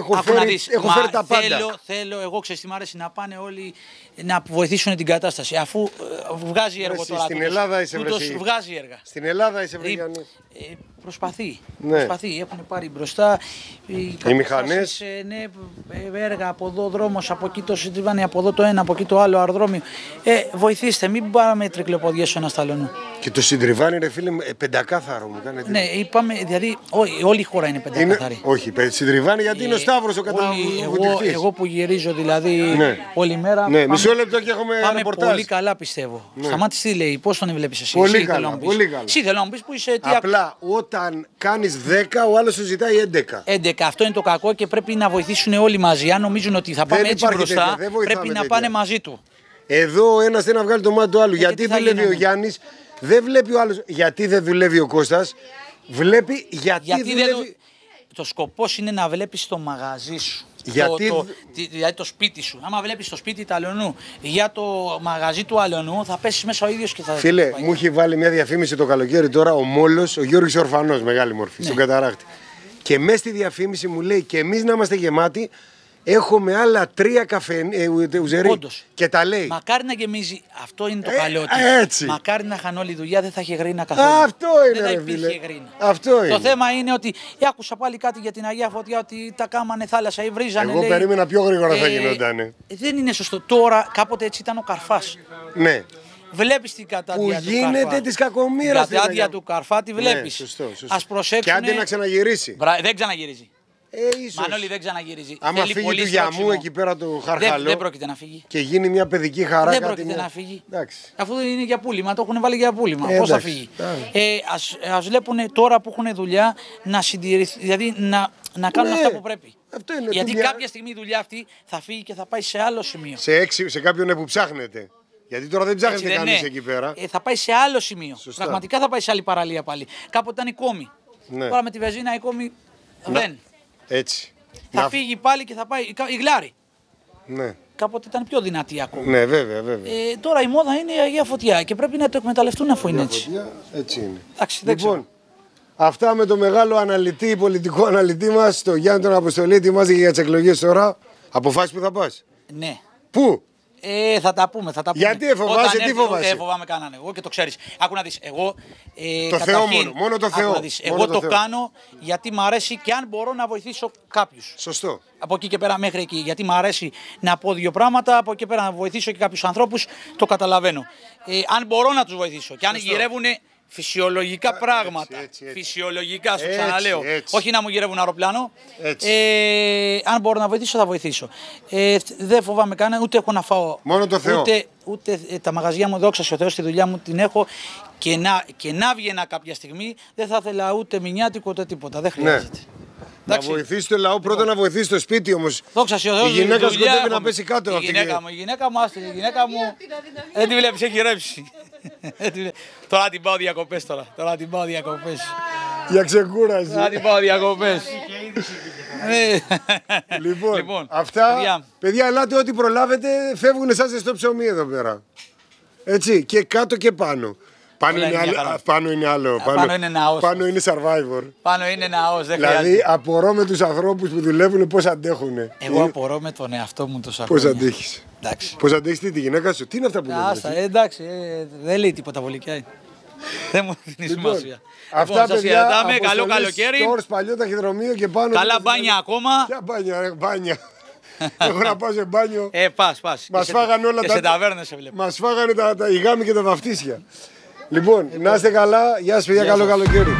φέρει τα πάντα. Θέλω, εγώ ξέρεις τι μ' αρέσει, να πάνε όλοι να βοηθήσουν την κατάσταση. Αφού βγάζει έργο τώρα. Στην Ελλάδα είσαι βγάζει έργα. Στην Ελλάδα είσαι Βρυγιάννη. Προσπαθεί. Ναι. Έχουν πάρει μπροστά οι μηχανές. Ναι, έργα από εδώ, δρόμος, από εκεί το συντριβάνι, από εδώ το ένα, από εκεί το άλλο αεροδρόμιο. Βοηθήστε, μην πάμε τρικλοποδιές ο ένας ταλονού. Και το συντριβάνι, ρε φίλε, πεντακάθαρο μου κάνετε. Ναι, είπαμε, δηλαδή όλη η χώρα είναι πεντακάθαρη. Όχι, συντριβάνι γιατί είναι ο Σταύρος ο καταβουλευτής. Εγώ που γυρίζω δηλαδή όλη μέρα. Ναι, μισό λεπτό και έχουμε ρεπορτάζ. Πολύ καλά πιστεύω. Ναι. Σταμάτης τι λέει, πώς τον βλέπεις εσύ? Πολύ καλά. Εσύ θέλω να μου πεις που είσαι. Απλά όταν κάνεις 10, ο άλλος σου ζητάει 11. 11, αυτό είναι το κακό και πρέπει να βοηθήσουν όλοι μαζί. Αν νομίζουν ότι θα πάμε έτσι μπροστά, πρέπει να πάνε μαζί του. Εδώ ο ένας θέλει να βγάλει το μάτι του άλλου. Γιατί δουλεύει ο Γιάννης, δεν βλέπει ο άλλος. Γιατί δεν δουλεύει ο Κώστας, βλέπει γιατί δουλεύει. Το σκοπός είναι να βλέπεις το μαγαζί σου. Δηλαδή το σπίτι σου. Άμα βλέπεις το σπίτι του Αλαιονού για το μαγαζί του Αλαιονού, θα πέσεις μέσα ο ίδιος και θα. Φίλε, μου έχει βάλει μια διαφήμιση το καλοκαίρι τώρα ο Μόλος, ο Γιώργης Ορφανός, μεγάλη μορφή, στον Καταράκτη. Και μέσα στη διαφήμιση μου λέει και εμείς να είμαστε γεμάτοι, έχουμε άλλα 3 ουζερί. Και τα λέει. Μακάρι να γεμίζει. Αυτό είναι το καλό. Έτσι. Μακάρι να είχαν όλη δουλειά, δεν θα είχε γρίνα καθόλου. Αυτό είναι. Δεν θα υπήρχε γρίνα. Αυτό είναι. Το θέμα είναι ότι. Άκουσα πάλι κάτι για την Αγία Φωτιά ότι τα κάμανε θάλασσα ή βρίζανε. Εγώ περίμενα πιο γρήγορα θα γινόταν. Δεν είναι σωστό. Τώρα κάποτε έτσι ήταν ο Καρφάς. Ναι. Βλέπεις την κατάδια του Καρφά. Που γίνεται της κακομοίρας. Την κατάδια του Καρφά τη βλέπεις. Ναι, σωστό. Ας προσέξουν. Και άντε να ξαναγυρίσει. Δεν ξαναγυρίζει. Μανώλη δεν ξαναγυρίζει. Άμα φύγει του γιαμού εκεί πέρα το χαρχαλό. Δεν πρόκειται να φύγει. Και γίνει μια παιδική χαρά. Δεν πρόκειται να φύγει. Αφού είναι για πούλημα, το έχουν βάλει για πούλημα. Πώς θα φύγει? Ας βλέπουν τώρα που έχουν δουλειά να συντηρηθεί, δηλαδή να κάνουν αυτά που πρέπει. Γιατί κάποια στιγμή η δουλειά αυτή θα φύγει και θα πάει σε άλλο σημείο. Σε κάποιον που ψάχνετε. Γιατί τώρα δεν ψάχνετε κανείς εκεί πέρα. Θα πάει σε άλλο σημείο. Πραγματικά θα πάει σε άλλη παραλία πάλι. Κάποτε ήταν η Κόμη. Τώρα με τη βενζίνα η Κόμη δεν. Έτσι. Θα φύγει πάλι και θα πάει η Γλάρη. Ναι. Κάποτε ήταν πιο δυνατή ακόμα. Ναι, βέβαια. Τώρα η μόδα είναι η Αγία Φωτιά και πρέπει να το εκμεταλλευτούν αφού είναι έτσι. Φωτιά, έτσι είναι. Εντάξει, λοιπόν, αυτά με το μεγάλο αναλυτή, πολιτικό αναλυτή μας, το Γιάννη τον Αποστολή, ετοιμάζει για τις εκλογές τώρα. Αποφάσεις που θα πας? Ναι. Πού? Θα τα πούμε. Γιατί φοβάσαι, τι φοβάσαι? Δεν φοβάμαι κανέναν εγώ και το ξέρεις. Άκου να δεις, εγώ. Το Θεό μόνο το Θεό. Εγώ το κάνω γιατί μ' αρέσει και αν μπορώ να βοηθήσω κάποιους. Σωστό. Από εκεί και πέρα μέχρι εκεί. Γιατί μ' αρέσει να πω 2 πράγματα, από εκεί και πέρα να βοηθήσω και κάποιους ανθρώπους, το καταλαβαίνω. Αν μπορώ να τους βοηθήσω και αν γυρεύουν φυσιολογικά πράγματα. Έτσι. Φυσιολογικά, σου ξαναλέω. Όχι να μου γυρεύουν αεροπλάνο. Αν μπορώ να βοηθήσω, θα βοηθήσω. Δεν φοβάμαι κανένα, ούτε έχω να φάω. Μόνο το Θεό. Ούτε τα μαγαζιά μου, δόξα ο Θεός, στη δουλειά μου την έχω και να βγαίνα κάποια στιγμή, δεν θα ήθελα ούτε μηνιάτικο ούτε τίποτα. Δεν χρειάζεται. Να βοηθήσει το λαό, πρώτα να βοηθήσει το σπίτι όμως. Δόξα σε Θεό. Η γυναίκα σκοτεύει να πέσει κάτω. Η γυναίκα μου, δεν τη βλέπεις, έχει ρέψει. Τώρα την πάω διακοπές Για ξεκούραση. Τώρα την πάω διακοπές. Λοιπόν, αυτά. Παιδιά, ελάτε ό,τι προλάβετε, φεύγουν εσάς στο ψωμί εδώ πέρα. Έτσι, και κάτω και πάνω. Πάνω είναι άλλο. Πάνω είναι survivor. Πάνω είναι ναός, δεν δηλαδή, χρειάζεται. απορώ με τους ανθρώπους που δουλεύουν πώς αντέχουν. Εγώ απορώ με τον εαυτό μου τόσα χρόνια. χρόνια. Πώς αντέχεις? Πώς αντέχεις τη γυναίκα σου? Τι είναι αυτά που λες? Εντάξει, δεν λέει τίποτα βολικιά. Δεν μου δίνει σημασία. Αυτά σας παιδιά, χαιρετάμε. Καλό καλοκαίρι. Τόρς, παλιό ταχυδρομείο και πάνω. Καλά μπάνια ακόμα. Ποια μπάνια, ρε, μπάνια. Έχω να πάω σε μπάνιο. Πας. Μας φάγανε όλα και τα. σε ταβέρνες σε βλέπω. Μας φάγανε οι γάμοι και τα βαφτίσια. Λοιπόν, να είστε καλά. Γεια σας, παιδιά. Καλό καλοκαίρι.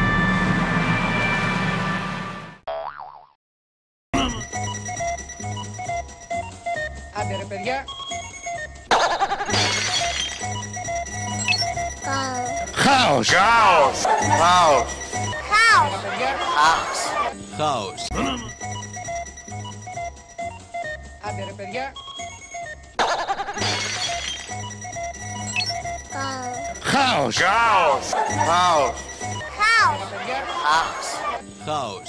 Άντε ρε παιδιά. Χάος! Chaos! Chaos! Χάος. Άντε ρε παιδιά. Χάος! Chaos! Chaos! Χάος.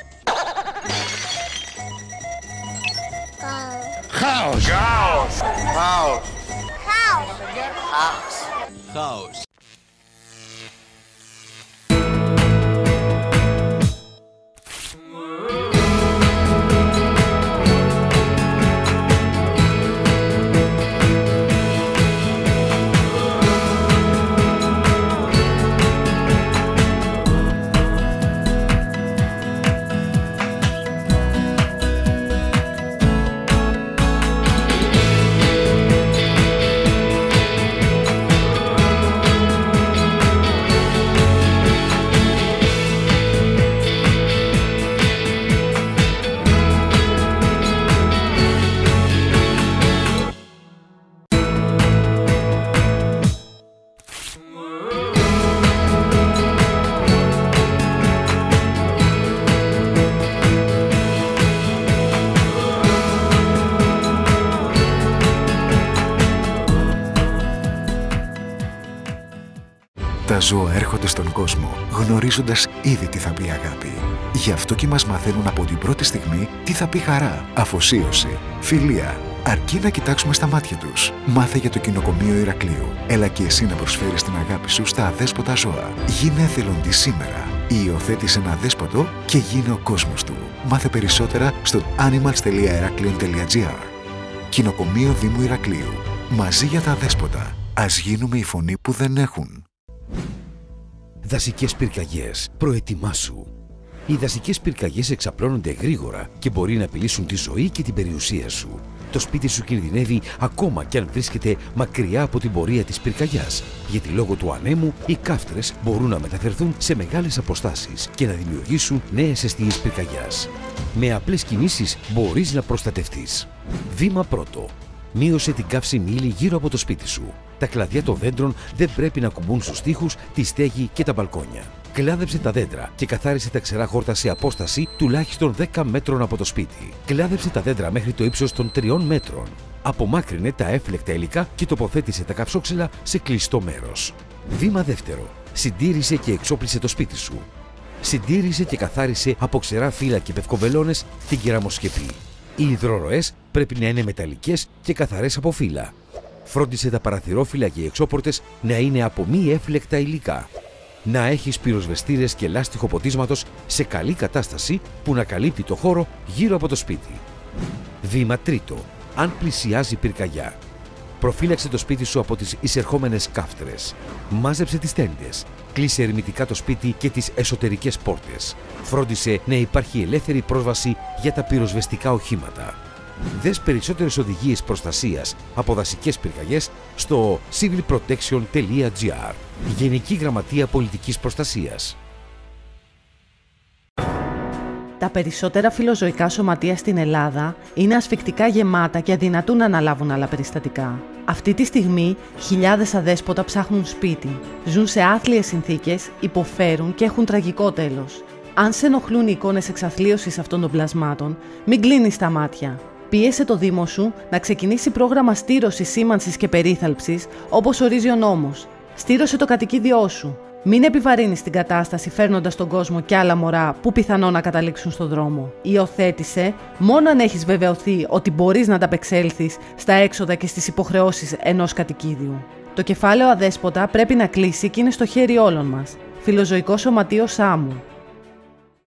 Χάος! Chaos! Chaos! Χάος. Τα ζώα έρχονται στον κόσμο γνωρίζοντας ήδη τι θα πει αγάπη. Γι' αυτό και μας μαθαίνουν από την πρώτη στιγμή τι θα πει χαρά, αφοσίωση, φιλία. Αρκεί να κοιτάξουμε στα μάτια τους. Μάθε για το κοινοκομείο Ηρακλείου. Έλα και εσύ να προσφέρεις την αγάπη σου στα αδέσποτα ζώα. Γίνε εθελοντής σήμερα. Υιοθέτησε ένα αδέσποτο και γίνε ο κόσμος του. Μάθε περισσότερα στο animals.heraklion.gr. Κοινοκομείο Δήμου Ηρακλείου. Μαζί για τα αδέσποτα. Ας γίνουμε η φωνή που δεν έχουν. Δασικές πυρκαγιές. Προετοιμάσου. Οι δασικές πυρκαγιές εξαπλώνονται γρήγορα και μπορεί να απειλήσουν τη ζωή και την περιουσία σου. Το σπίτι σου κινδυνεύει ακόμα κι αν βρίσκεται μακριά από την πορεία της πυρκαγιάς, γιατί λόγω του ανέμου οι κάφτρες μπορούν να μεταφερθούν σε μεγάλες αποστάσεις και να δημιουργήσουν νέες αιστείες πυρκαγιάς. Με απλές κινήσεις μπορείς να προστατευτείς. Βήμα πρώτο. Μείωσε την καύσιμη ύλη γύρω από το σπίτι σου. Τα κλαδιά των δέντρων δεν πρέπει να ακουμπούν στους τοίχους, τη στέγη και τα μπαλκόνια. Κλάδεψε τα δέντρα και καθάρισε τα ξερά χόρτα σε απόσταση τουλάχιστον 10 μέτρων από το σπίτι. Κλάδεψε τα δέντρα μέχρι το ύψος των 3 μέτρων. Απομάκρυνε τα έφλεκτα υλικά και τοποθέτησε τα καυσόξυλα σε κλειστό μέρος. Βήμα δεύτερο. Συντήρησε και εξόπλισε το σπίτι σου. Συντήρησε και καθάρισε από ξερά φύλλα και πευκοβελώνες την κεραμοσκεπή. Οι υδροροές πρέπει να είναι μεταλλικές και καθαρές από φύλλα. Φρόντισε τα παραθυρόφυλλα και οι εξώπορτες να είναι από μη έφλεκτα υλικά. Να έχεις πυροσβεστήρες και λάστιχο ποτίσματος σε καλή κατάσταση που να καλύπτει το χώρο γύρω από το σπίτι. Βήμα τρίτο. Αν πλησιάζει πυρκαγιά. Προφύλαξε το σπίτι σου από τις εισερχόμενες κάφτρες. Μάζεψε τις τέντες. Κλείσε ερμητικά το σπίτι και τις εσωτερικές πόρτες. Φρόντισε να υπάρχει ελεύθερη πρόσβαση για τα πυροσβεστικά οχήματα. Δες περισσότερες οδηγίες προστασίας από δασικές πυρκαγιές στο civilprotection.gr. Γενική Γραμματεία Πολιτικής Προστασίας. Τα περισσότερα φιλοζωικά σωματεία στην Ελλάδα είναι ασφυκτικά γεμάτα και αδυνατούν να αναλάβουν άλλα περιστατικά. Αυτή τη στιγμή, χιλιάδες αδέσποτα ψάχνουν σπίτι. Ζουν σε άθλιες συνθήκες, υποφέρουν και έχουν τραγικό τέλος. Αν σε ενοχλούν οι εικόνες εξαθλίωσης αυτών των πλασμάτων, μην κλείνεις τα μάτια. Πίεσε το Δήμο σου να ξεκινήσει πρόγραμμα στήρωσης, σήμανσης και περίθαλψης όπως ορίζει ο νόμος. Στήρωσε το κατοικίδιό σου. Μην επιβαρύνεις την κατάσταση φέρνοντας στον κόσμο κι άλλα μωρά που πιθανόν να καταλήξουν στον δρόμο. Υιοθέτησε μόνο αν έχεις βεβαιωθεί ότι μπορείς να ανταπεξέλθεις στα έξοδα και στις υποχρεώσεις ενός κατοικίδιου. Το κεφάλαιο αδέσποτα πρέπει να κλείσει και είναι στο χέρι όλων μας. Φιλοζωικό Σωματείο Σάμου.